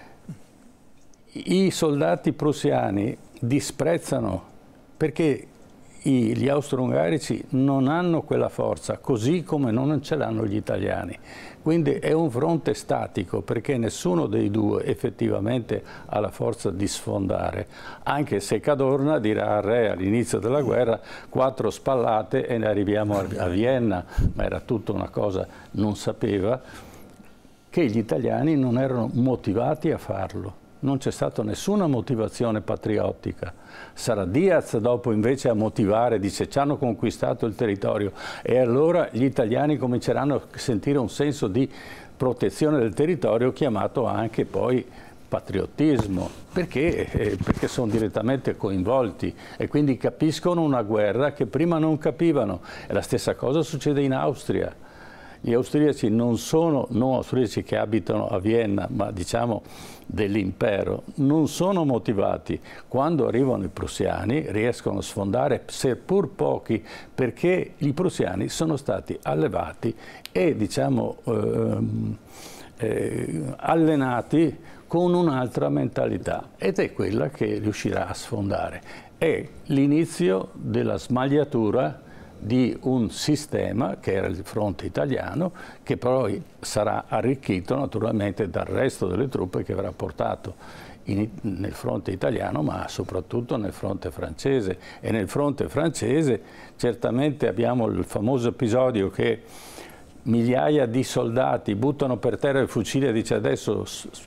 I soldati prussiani disprezzano perché i, gli austro-ungarici non hanno quella forza, così come non ce l'hanno gli italiani. Quindi è un fronte statico perché nessuno dei due effettivamente ha la forza di sfondare, anche se Cadorna dirà al re all'inizio della guerra quattro spallate e ne arriviamo a Vienna, ma era tutta una cosa, non sapeva che gli italiani non erano motivati a farlo. Non c'è stata nessuna motivazione patriottica. Sarà Diaz dopo invece a motivare, dice ci hanno conquistato il territorio e allora gli italiani cominceranno a sentire un senso di protezione del territorio chiamato anche poi patriottismo, perché? Eh, perché sono direttamente coinvolti e quindi capiscono una guerra che prima non capivano. E la stessa cosa succede in Austria. Gli austriaci non sono, non austriaci che abitano a Vienna, ma diciamo dell'impero, non sono motivati. Quando arrivano i prussiani riescono a sfondare, seppur pochi, perché i prussiani sono stati allevati e diciamo ehm, eh, allenati con un'altra mentalità ed è quella che riuscirà a sfondare. È l'inizio della smagliatura di un sistema che era il fronte italiano, che poi sarà arricchito naturalmente dal resto delle truppe che verrà portato in, nel fronte italiano, ma soprattutto nel fronte francese. E nel fronte francese certamente abbiamo il famoso episodio che migliaia di soldati buttano per terra il fucile e dice adesso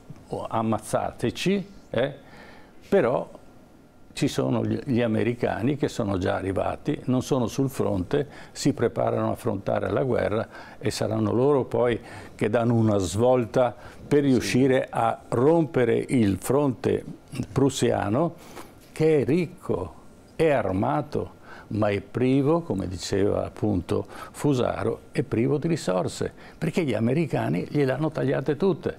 ammazzateci, eh? Però ci sono gli americani che sono già arrivati, non sono sul fronte, si preparano a affrontare la guerra e saranno loro poi che danno una svolta per riuscire a rompere il fronte prussiano che è ricco, è armato, ma è privo, come diceva appunto Fusaro, è privo di risorse, perché gli americani gliel'hanno tagliate tutte.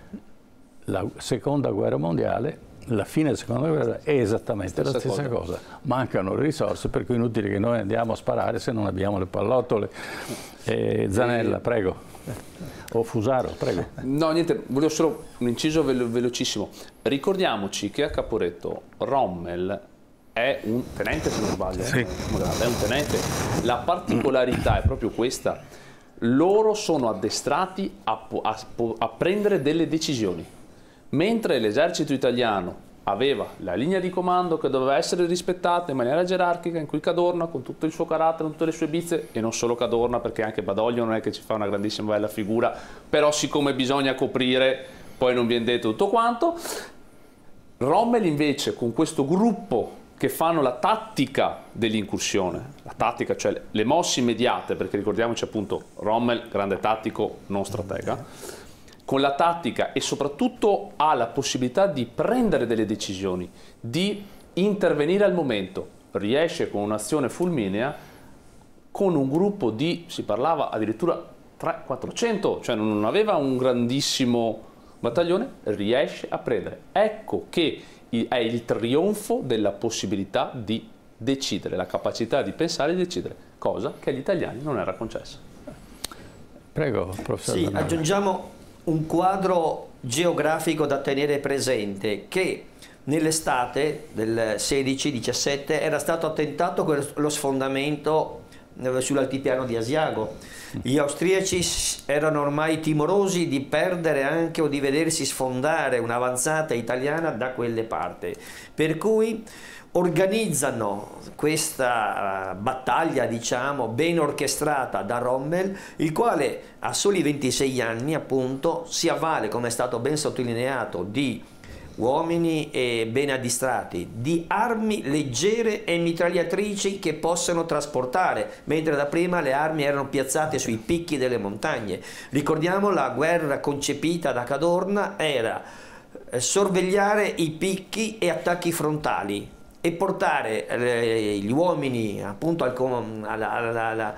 La seconda guerra mondiale, la fine della seconda guerra è esattamente stessa la stessa cosa. cosa. Mancano le risorse, per cui è inutile che noi andiamo a sparare se non abbiamo le pallottole. Eh, Zanella, prego. O Fusaro, prego. No, niente, volevo solo un inciso velo velocissimo. Ricordiamoci che a Caporetto Rommel è un tenente, se non sbaglio, sì. È un tenente. La particolarità è proprio questa. Loro sono addestrati a, a, a prendere delle decisioni. Mentre l'esercito italiano aveva la linea di comando che doveva essere rispettata in maniera gerarchica, in cui Cadorna, con tutto il suo carattere, tutte le sue bizze, e non solo Cadorna, perché anche Badoglio non è che ci fa una grandissima bella figura, però siccome bisogna coprire, poi non viene detto tutto quanto. Rommel invece, con questo gruppo che fanno la tattica dell'incursione, la tattica, cioè le mosse immediate, perché ricordiamoci appunto, Rommel, grande tattico, non stratega, con la tattica e soprattutto ha la possibilità di prendere delle decisioni, di intervenire al momento. riesce con un'azione fulminea, con un gruppo di, si parlava addirittura trecento quattrocento, cioè non aveva un grandissimo battaglione, riesce a prendere. Ecco che è il trionfo della possibilità di decidere, la capacità di pensare e di decidere, cosa che agli italiani non era concessa. Prego, professor. Sì, aggiungiamo un quadro geografico da tenere presente, che nell'estate del sedici diciassette era stato attentato con lo sfondamento sull'altipiano di Asiago. Gli austriaci erano ormai timorosi di perdere anche o di vedersi sfondare un'avanzata italiana da quelle parti, per cui organizzano questa battaglia, diciamo, ben orchestrata da Rommel, il quale a soli ventisei anni appunto si avvale, come è stato ben sottolineato, di uomini e ben addestrati, di armi leggere e mitragliatrici che possono trasportare, mentre da prima le armi erano piazzate sui picchi delle montagne. Ricordiamo, la guerra concepita da Cadorna era sorvegliare i picchi e attacchi frontali e portare eh, gli uomini appunto al, alla, alla, alla,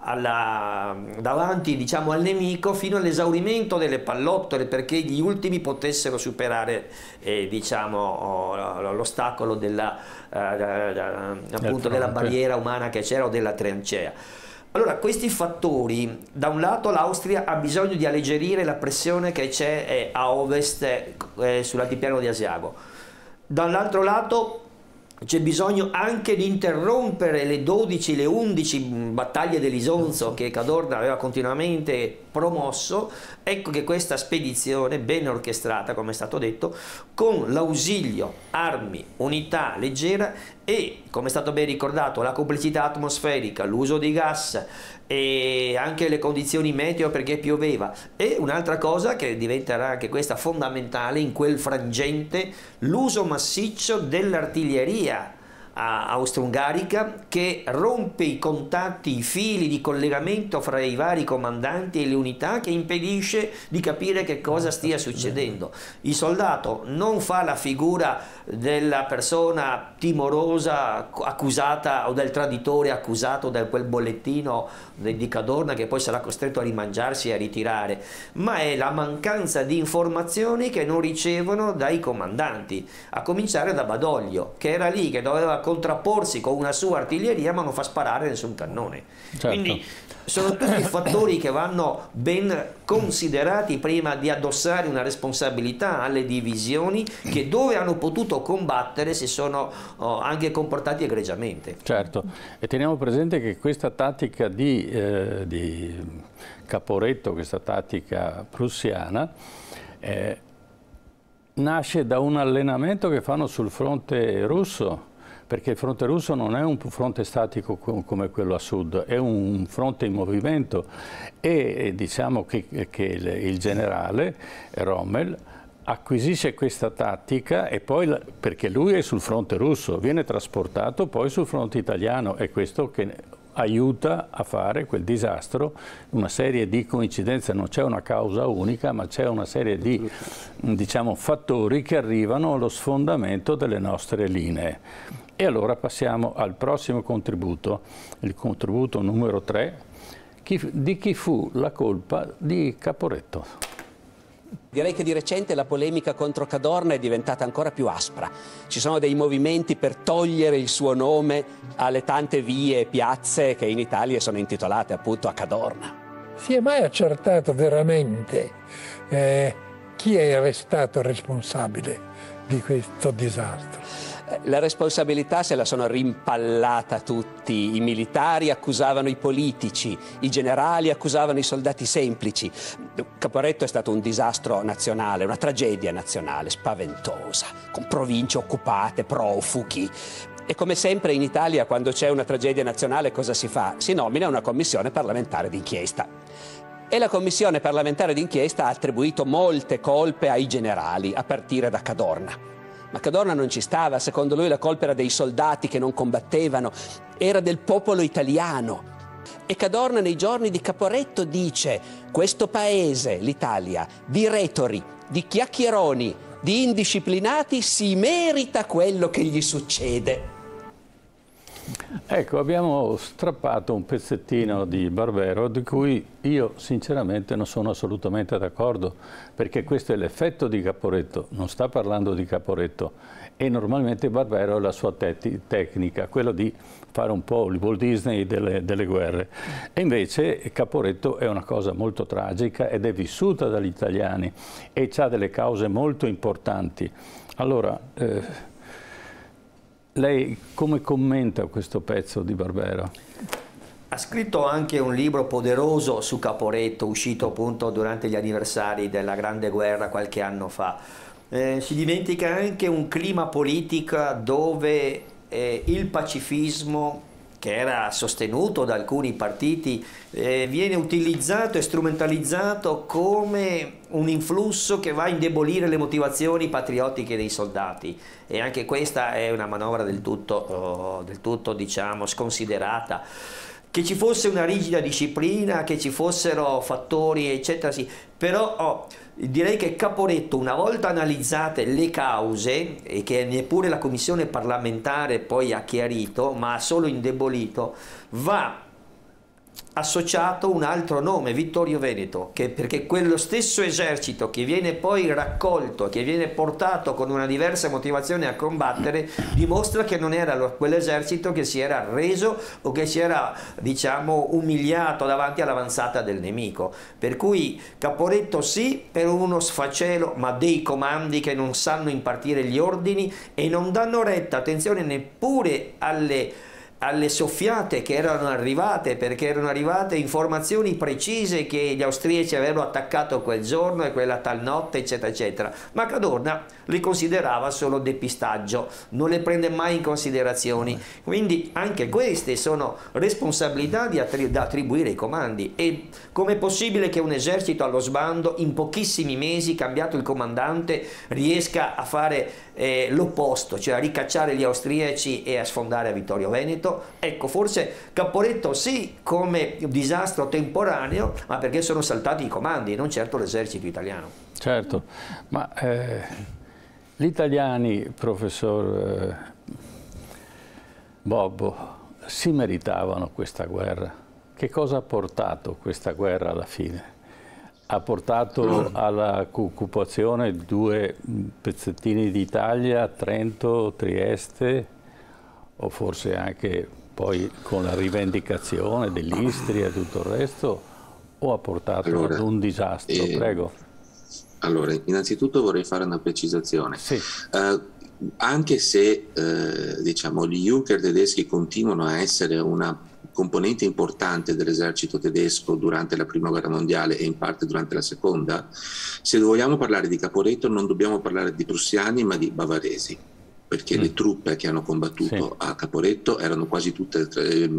alla, davanti, diciamo, al nemico fino all'esaurimento delle pallottole, perché gli ultimi potessero superare eh, diciamo, l'ostacolo della, eh, appunto della barriera umana che c'era, o della trincea. Allora, questi fattori, da un lato l'Austria ha bisogno di alleggerire la pressione che c'è eh, a ovest eh, sull'altipiano di Asiago, dall'altro lato c'è bisogno anche di interrompere le dodici, le undici battaglie dell'Isonzo che Cadorna aveva continuamente promosso. Ecco che questa spedizione ben orchestrata, come è stato detto, con l'ausilio, armi, unità leggera e, come è stato ben ricordato, la complessità atmosferica, l'uso di gas e anche le condizioni meteo, perché pioveva, e un'altra cosa che diventerà anche questa fondamentale in quel frangente, l'uso massiccio dell'artiglieria austro-ungarica, che rompe i contatti, i fili di collegamento fra i vari comandanti e le unità, che impedisce di capire che cosa stia succedendo. Il soldato non fa la figura della persona timorosa accusata, o del traditore accusato da quel bollettino di Cadorna che poi sarà costretto a rimangiarsi e a ritirare, ma è la mancanza di informazioni che non ricevono dai comandanti, a cominciare da Badoglio, che era lì, che doveva contrapporsi con una sua artiglieria ma non fa sparare nessun cannone. Certo. Quindi sono tutti fattori che vanno ben considerati prima di addossare una responsabilità alle divisioni che, dove hanno potuto combattere, si sono oh, anche comportati egregiamente. Certo, e teniamo presente che questa tattica di, eh, di Caporetto, questa tattica prussiana, eh, nasce da un allenamento che fanno sul fronte russo, perché il fronte russo non è un fronte statico come quello a sud, è un fronte in movimento, e diciamo che, che il, il generale Rommel acquisisce questa tattica, e poi, perché lui è sul fronte russo, viene trasportato poi sul fronte italiano, e questo che aiuta a fare quel disastro, una serie di coincidenze, non c'è una causa unica, ma c'è una serie di, diciamo, fattori che arrivano allo sfondamento delle nostre linee. E allora passiamo al prossimo contributo, il contributo numero tre, chi, di chi fu la colpa di Caporetto. Direi che di recente la polemica contro Cadorna è diventata ancora più aspra. Ci sono dei movimenti per togliere il suo nome alle tante vie e piazze che in Italia sono intitolate appunto a Cadorna. Si è mai accertato veramente eh, chi è stato responsabile di questo disastro? La responsabilità se la sono rimpallata tutti. I militari accusavano i politici, i generali accusavano i soldati semplici. Caporetto è stato un disastro nazionale, una tragedia nazionale spaventosa, con province occupate, profughi. E come sempre in Italia, quando c'è una tragedia nazionale, cosa si fa? Si nomina una commissione parlamentare d'inchiesta. E la commissione parlamentare d'inchiesta ha attribuito molte colpe ai generali, a partire da Cadorna. Ma Cadorna non ci stava, secondo lui la colpa era dei soldati che non combattevano, era del popolo italiano. E Cadorna nei giorni di Caporetto dice: questo paese, l'Italia, di retori, di chiacchieroni, di indisciplinati si merita quello che gli succede. Ecco, abbiamo strappato un pezzettino di Barbero di cui io sinceramente non sono assolutamente d'accordo, perché questo è l'effetto di Caporetto, non sta parlando di Caporetto, e normalmente Barbero è la sua te tecnica, quella di fare un po' il Walt Disney delle, delle guerre. E invece Caporetto è una cosa molto tragica ed è vissuta dagli italiani e ha delle cause molto importanti. Allora, eh, lei come commenta questo pezzo di Barbero? Ha scritto anche un libro poderoso su Caporetto, uscito appunto durante gli anniversari della Grande Guerra qualche anno fa. Eh, si dimentica anche un clima politico dove eh, il pacifismo, che era sostenuto da alcuni partiti, eh, viene utilizzato e strumentalizzato come un influsso che va a indebolire le motivazioni patriottiche dei soldati, e anche questa è una manovra del tutto, oh, del tutto diciamo, sconsiderata. Che ci fosse una rigida disciplina, che ci fossero fattori eccetera, sì, però oh, direi che Caporetto, una volta analizzate le cause, e che neppure la commissione parlamentare poi ha chiarito, ma ha solo indebolito, va associato un altro nome, Vittorio Veneto, che perché quello stesso esercito che viene poi raccolto, che viene portato con una diversa motivazione a combattere, dimostra che non era quell'esercito che si era reso o che si era, diciamo, umiliato davanti all'avanzata del nemico. Per cui Caporetto sì, per uno sfacelo, ma dei comandi che non sanno impartire gli ordini e non danno retta, attenzione, neppure alle alle soffiate che erano arrivate, perché erano arrivate informazioni precise che gli austriaci avevano attaccato quel giorno e quella tal notte eccetera eccetera, ma Cadorna le considerava solo depistaggio, non le prende mai in considerazione. Quindi anche queste sono responsabilità di attri da attribuire ai comandi. E com'è possibile che un esercito allo sbando in pochissimi mesi, cambiato il comandante, riesca a fare eh, l'opposto, cioè a ricacciare gli austriaci e a sfondare a Vittorio Veneto? Ecco, forse Caporetto sì come disastro temporaneo, ma perché sono saltati i comandi, non certo l'esercito italiano. Certo, ma eh, gli italiani, professor eh, Bobbo, si meritavano questa guerra. Che cosa ha portato questa guerra alla fine? Ha portato alla occupazione di due pezzettini d'Italia, Trento, Trieste, o forse anche poi con la rivendicazione dell'Istria e tutto il resto, o ha portato allora, ad un disastro? Eh, Prego. Allora, innanzitutto vorrei fare una precisazione. Sì. Uh, anche se eh, diciamo, gli Junker tedeschi continuano a essere una componente importante dell'esercito tedesco durante la prima guerra mondiale e in parte durante la seconda, se vogliamo parlare di Caporetto non dobbiamo parlare di prussiani ma di bavaresi, perché mm. le truppe che hanno combattuto sì. a Caporetto erano quasi tutte eh,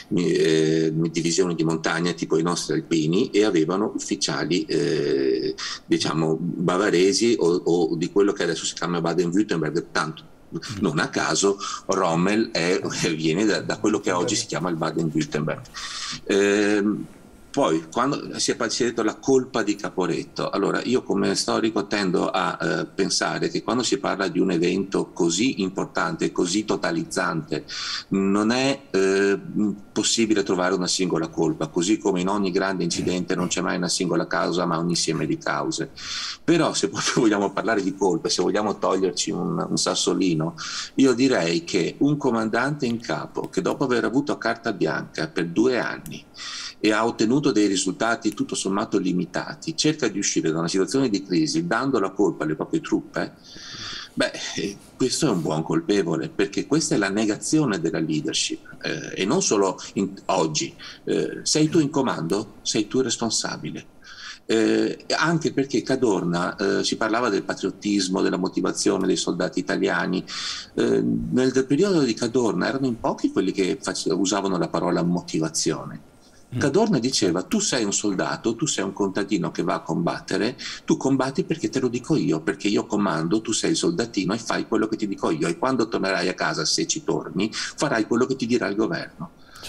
eh, divisioni di montagna tipo i nostri alpini, e avevano ufficiali eh, diciamo bavaresi o, o di quello che adesso si chiama Baden-Württemberg. Tanto non a caso Rommel è, viene da, da quello che oggi si chiama il Baden-Württemberg. Eh, Poi, quando si è, si è detto la colpa di Caporetto, allora io come storico tendo a eh, pensare che quando si parla di un evento così importante, così totalizzante, non è eh, possibile trovare una singola colpa, così come in ogni grande incidente non c'è mai una singola causa ma un insieme di cause. Però se proprio vogliamo parlare di colpe, se vogliamo toglierci un, un sassolino, io direi che un comandante in capo che dopo aver avuto carta bianca per due anni e ha ottenuto dei risultati tutto sommato limitati, cerca di uscire da una situazione di crisi dando la colpa alle proprie truppe, beh, questo è un buon colpevole, perché questa è la negazione della leadership, eh, e non solo in, oggi. Eh, sei tu in comando, sei tu responsabile. Eh, anche perché Cadorna eh, si parlava del patriottismo, della motivazione dei soldati italiani. Eh, nel periodo di Cadorna erano in pochi quelli che usavano la parola motivazione. Cadorna diceva: tu sei un soldato, tu sei un contadino che va a combattere, tu combatti perché te lo dico io, perché io comando, tu sei il soldatino e fai quello che ti dico io, e quando tornerai a casa, se ci torni, farai quello che ti dirà il governo.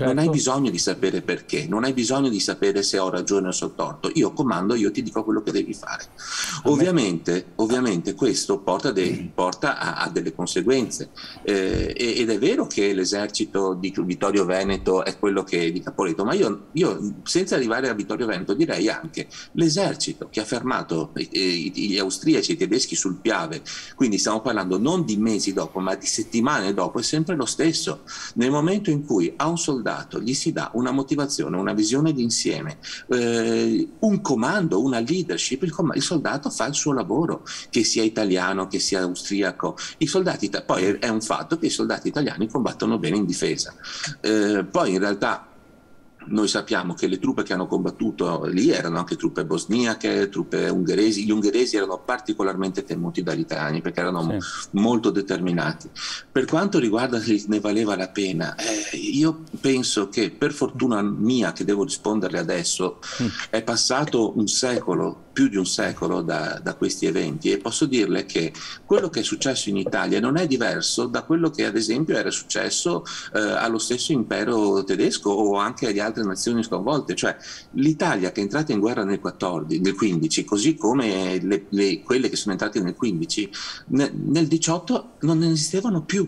Certo. Non hai bisogno di sapere perché, non hai bisogno di sapere se ho ragione o se ho torto. Io comando, io ti dico quello che devi fare. Ovviamente, ovviamente questo porta, de, porta a, a delle conseguenze eh, ed è vero che l'esercito di Vittorio Veneto è quello che di Caporetto, ma io, io senza arrivare a Vittorio Veneto direi anche l'esercito che ha fermato gli austriaci e i tedeschi sul Piave, quindi stiamo parlando non di mesi dopo ma di settimane dopo, è sempre lo stesso. Nel momento in cui a un soldato gli si dà una motivazione, una visione d'insieme, eh, un comando, una leadership, il, il soldato fa il suo lavoro, che sia italiano, che sia austriaco. I soldati, poi è un fatto che i soldati italiani combattono bene in difesa. Eh, poi in realtà noi sappiamo che le truppe che hanno combattuto lì erano anche truppe bosniache, truppe ungheresi. Gli ungheresi erano particolarmente temuti dagli italiani perché erano sì. molto determinati. Per quanto riguarda se ne valeva la pena, eh, io penso che per fortuna mia, che devo risponderle adesso, mm. è passato un secolo, più di un secolo da, da questi eventi, e posso dirle che quello che è successo in Italia non è diverso da quello che ad esempio era successo eh, allo stesso impero tedesco o anche agli altri altre nazioni sconvolte. Cioè l'Italia che è entrata in guerra nel quattordici, nel quindici, così come le, le, quelle che sono entrate nel quindici, ne, nel diciotto non esistevano più,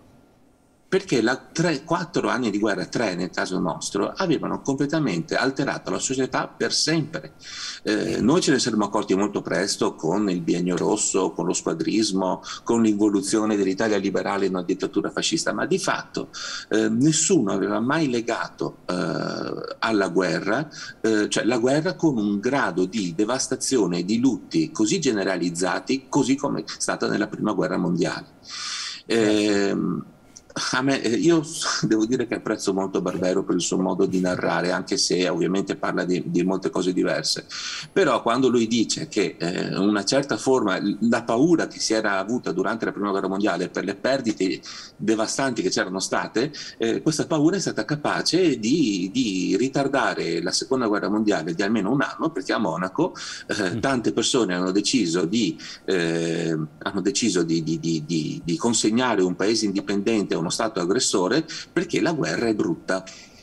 perché la tre, quattro anni di guerra, tre nel caso nostro, avevano completamente alterato la società per sempre. Eh, noi ce ne saremmo accorti molto presto con il biennio rosso, con lo squadrismo, con l'involuzione dell'Italia liberale in una dittatura fascista, ma di fatto eh, nessuno aveva mai legato eh, alla guerra, eh, cioè la guerra con un grado di devastazione e di lutti così generalizzati, così come è stata nella prima guerra mondiale. Eh, A me, io devo dire che apprezzo molto Barbero per il suo modo di narrare, anche se ovviamente parla di, di molte cose diverse, però quando lui dice che eh, una certa forma, la paura che si era avuta durante la prima guerra mondiale per le perdite devastanti che c'erano state, eh, questa paura è stata capace di, di ritardare la seconda guerra mondiale di almeno un anno, perché a Monaco eh, tante persone hanno deciso di, eh, hanno deciso di, di, di, di, di consegnare un paese indipendente, uno stato aggressore, perché la guerra è brutta.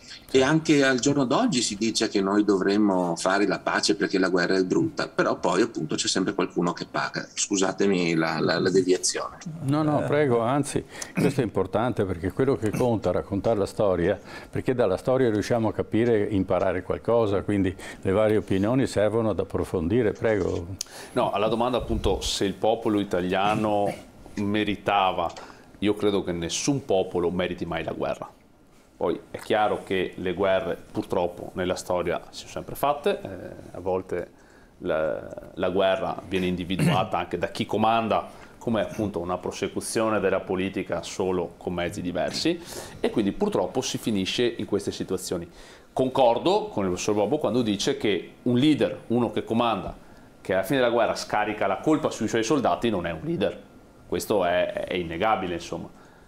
E anche al giorno d'oggi si dice che noi dovremmo fare la pace perché la guerra è brutta, però poi appunto c'è sempre qualcuno che paga. Scusatemi la, la, la deviazione. No, no, prego, anzi, questo è importante perché quello che conta è raccontare la storia, perché dalla storia riusciamo a capire e imparare qualcosa, quindi le varie opinioni servono ad approfondire, prego. No, alla domanda appunto se il popolo italiano meritava, io credo che nessun popolo meriti mai la guerra. Poi è chiaro che le guerre purtroppo nella storia si sono sempre fatte, eh, a volte la, la guerra viene individuata anche da chi comanda come appunto una prosecuzione della politica solo con mezzi diversi, e quindi purtroppo si finisce in queste situazioni. Concordo con il professor Bobo quando dice che un leader, uno che comanda, che alla fine della guerra scarica la colpa sui suoi soldati, non è un leader. Questo è, è innegabile, insomma.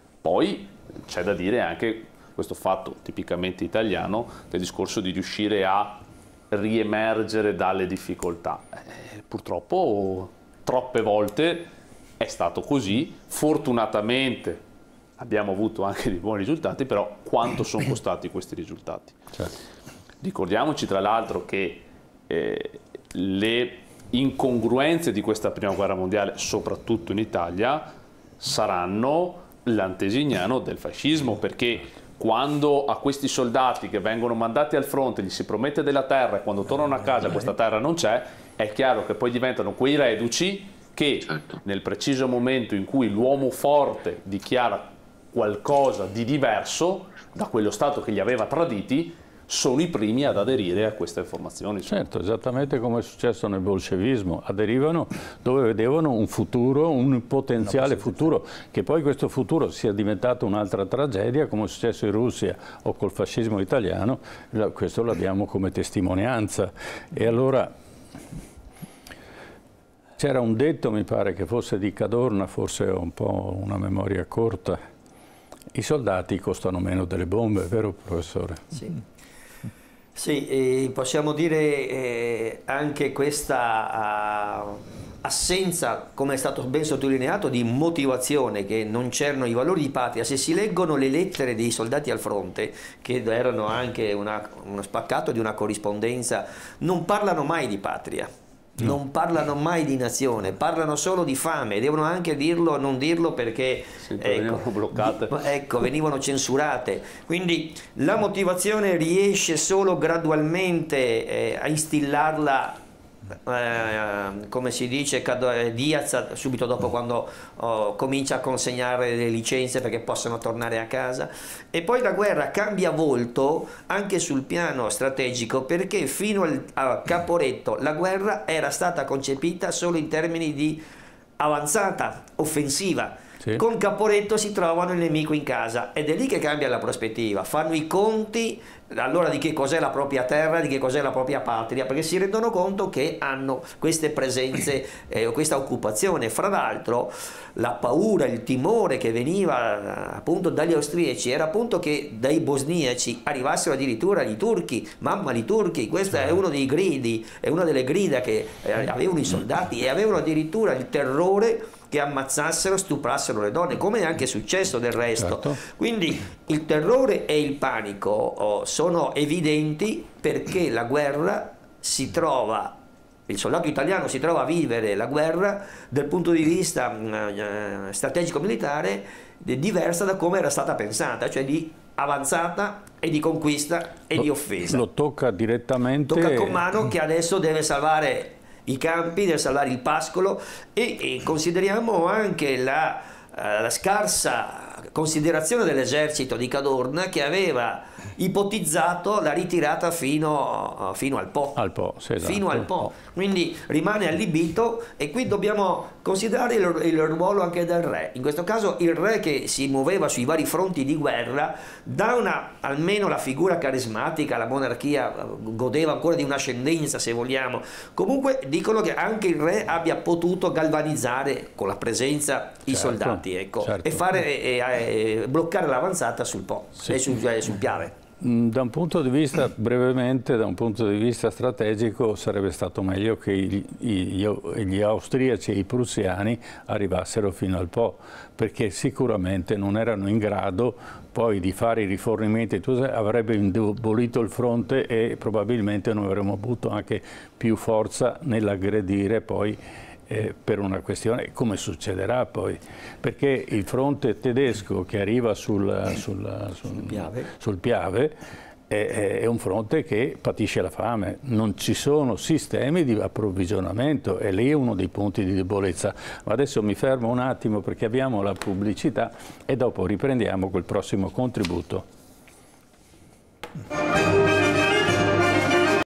Poi c'è da dire anche questo fatto tipicamente italiano del discorso di riuscire a riemergere dalle difficoltà. Eh, purtroppo troppe volte è stato così, fortunatamente abbiamo avuto anche dei buoni risultati, però quanto sono costati questi risultati? Certo. Ricordiamoci tra l'altro che eh, le incongruenze di questa prima guerra mondiale, soprattutto in Italia, saranno l'antesignano del fascismo, perché quando a questi soldati che vengono mandati al fronte gli si promette della terra e quando tornano a casa questa terra non c'è, è chiaro che poi diventano quei reduci che certo. nel preciso momento in cui l'uomo forte dichiara qualcosa di diverso da quello Stato che li aveva traditi, sono i primi ad aderire a queste informazioni. Certo, esattamente come è successo nel bolscevismo, aderivano dove vedevano un futuro, un potenziale futuro, che poi questo futuro sia diventato un'altra tragedia, come è successo in Russia o col fascismo italiano, questo l'abbiamo come testimonianza. E allora c'era un detto, mi pare che fosse di Cadorna, forse ho un po' una memoria corta: i soldati costano meno delle bombe, vero professore? Sì. Sì, eh, possiamo dire eh, anche questa uh, assenza, come è stato ben sottolineato, di motivazione, che non c'erano i valori di patria. Se si leggono le lettere dei soldati al fronte, che erano anche una, uno spaccato di una corrispondenza, non parlano mai di patria. No. Non parlano mai di nazione, parlano solo di fame. Devono anche dirlo, non dirlo perché sì, ecco, venivano bloccate. Ecco, venivano censurate. Quindi la motivazione riesce solo gradualmente eh, a instillarla. Eh, come si dice, Diaz subito dopo, quando oh, comincia a consegnare le licenze perché possano tornare a casa. E poi la guerra cambia volto anche sul piano strategico, perché fino al, a Caporetto la guerra era stata concepita solo in termini di avanzata offensiva. Sì. Con Caporetto si trovano il nemico in casa ed è lì che cambia la prospettiva, fanno i conti allora di che cos'è la propria terra, di che cos'è la propria patria, perché si rendono conto che hanno queste presenze, eh, questa occupazione. Fra l'altro la paura, il timore che veniva appunto dagli austriaci era appunto che dai bosniaci arrivassero addirittura i turchi, mamma i turchi, questo è uno dei gridi, è una delle grida che eh, avevano i soldati, e avevano addirittura il terrore che ammazzassero, stuprassero le donne, come è anche successo del resto. Certo. Quindi il terrore e il panico oh, sono evidenti, perché la guerra si trova, il soldato italiano si trova a vivere la guerra dal punto di vista eh, strategico-militare diversa da come era stata pensata, cioè di avanzata e di conquista e lo, di offesa. Lo tocca direttamente. Tocca con mano, che adesso deve salvare i campi, deve salvare il pascolo, e, e consideriamo anche la, uh, la scarsa considerazione dell'esercito di Cadorna, che aveva ipotizzato la ritirata fino, uh, fino al Po, al Po, sì, esatto. fino al Po. Quindi rimane allibito, e qui dobbiamo considerare il, il ruolo anche del re. In questo caso il re, che si muoveva sui vari fronti di guerra, da una, almeno la figura carismatica, la monarchia godeva ancora di un'ascendenza, se vogliamo. Comunque dicono che anche il re abbia potuto galvanizzare con la presenza i certo, soldati, ecco, certo. e fare e, e, bloccare l'avanzata sul Po, sì. e sul, eh, sul Piave. Da un punto di vista, brevemente, da un punto di vista strategico, sarebbe stato meglio che gli, gli, gli austriaci e i prussiani arrivassero fino al Po, perché sicuramente non erano in grado poi di fare i rifornimenti, avrebbe indebolito il fronte e probabilmente non avremmo avuto anche più forza nell'aggredire poi Eh, per una questione, come succederà poi, perché il fronte tedesco che arriva sul, sul, sul, Piave, sul Piave è, è un fronte che patisce la fame, non ci sono sistemi di approvvigionamento, e lì è uno dei punti di debolezza. Ma adesso mi fermo un attimo perché abbiamo la pubblicità e dopo riprendiamo col prossimo contributo.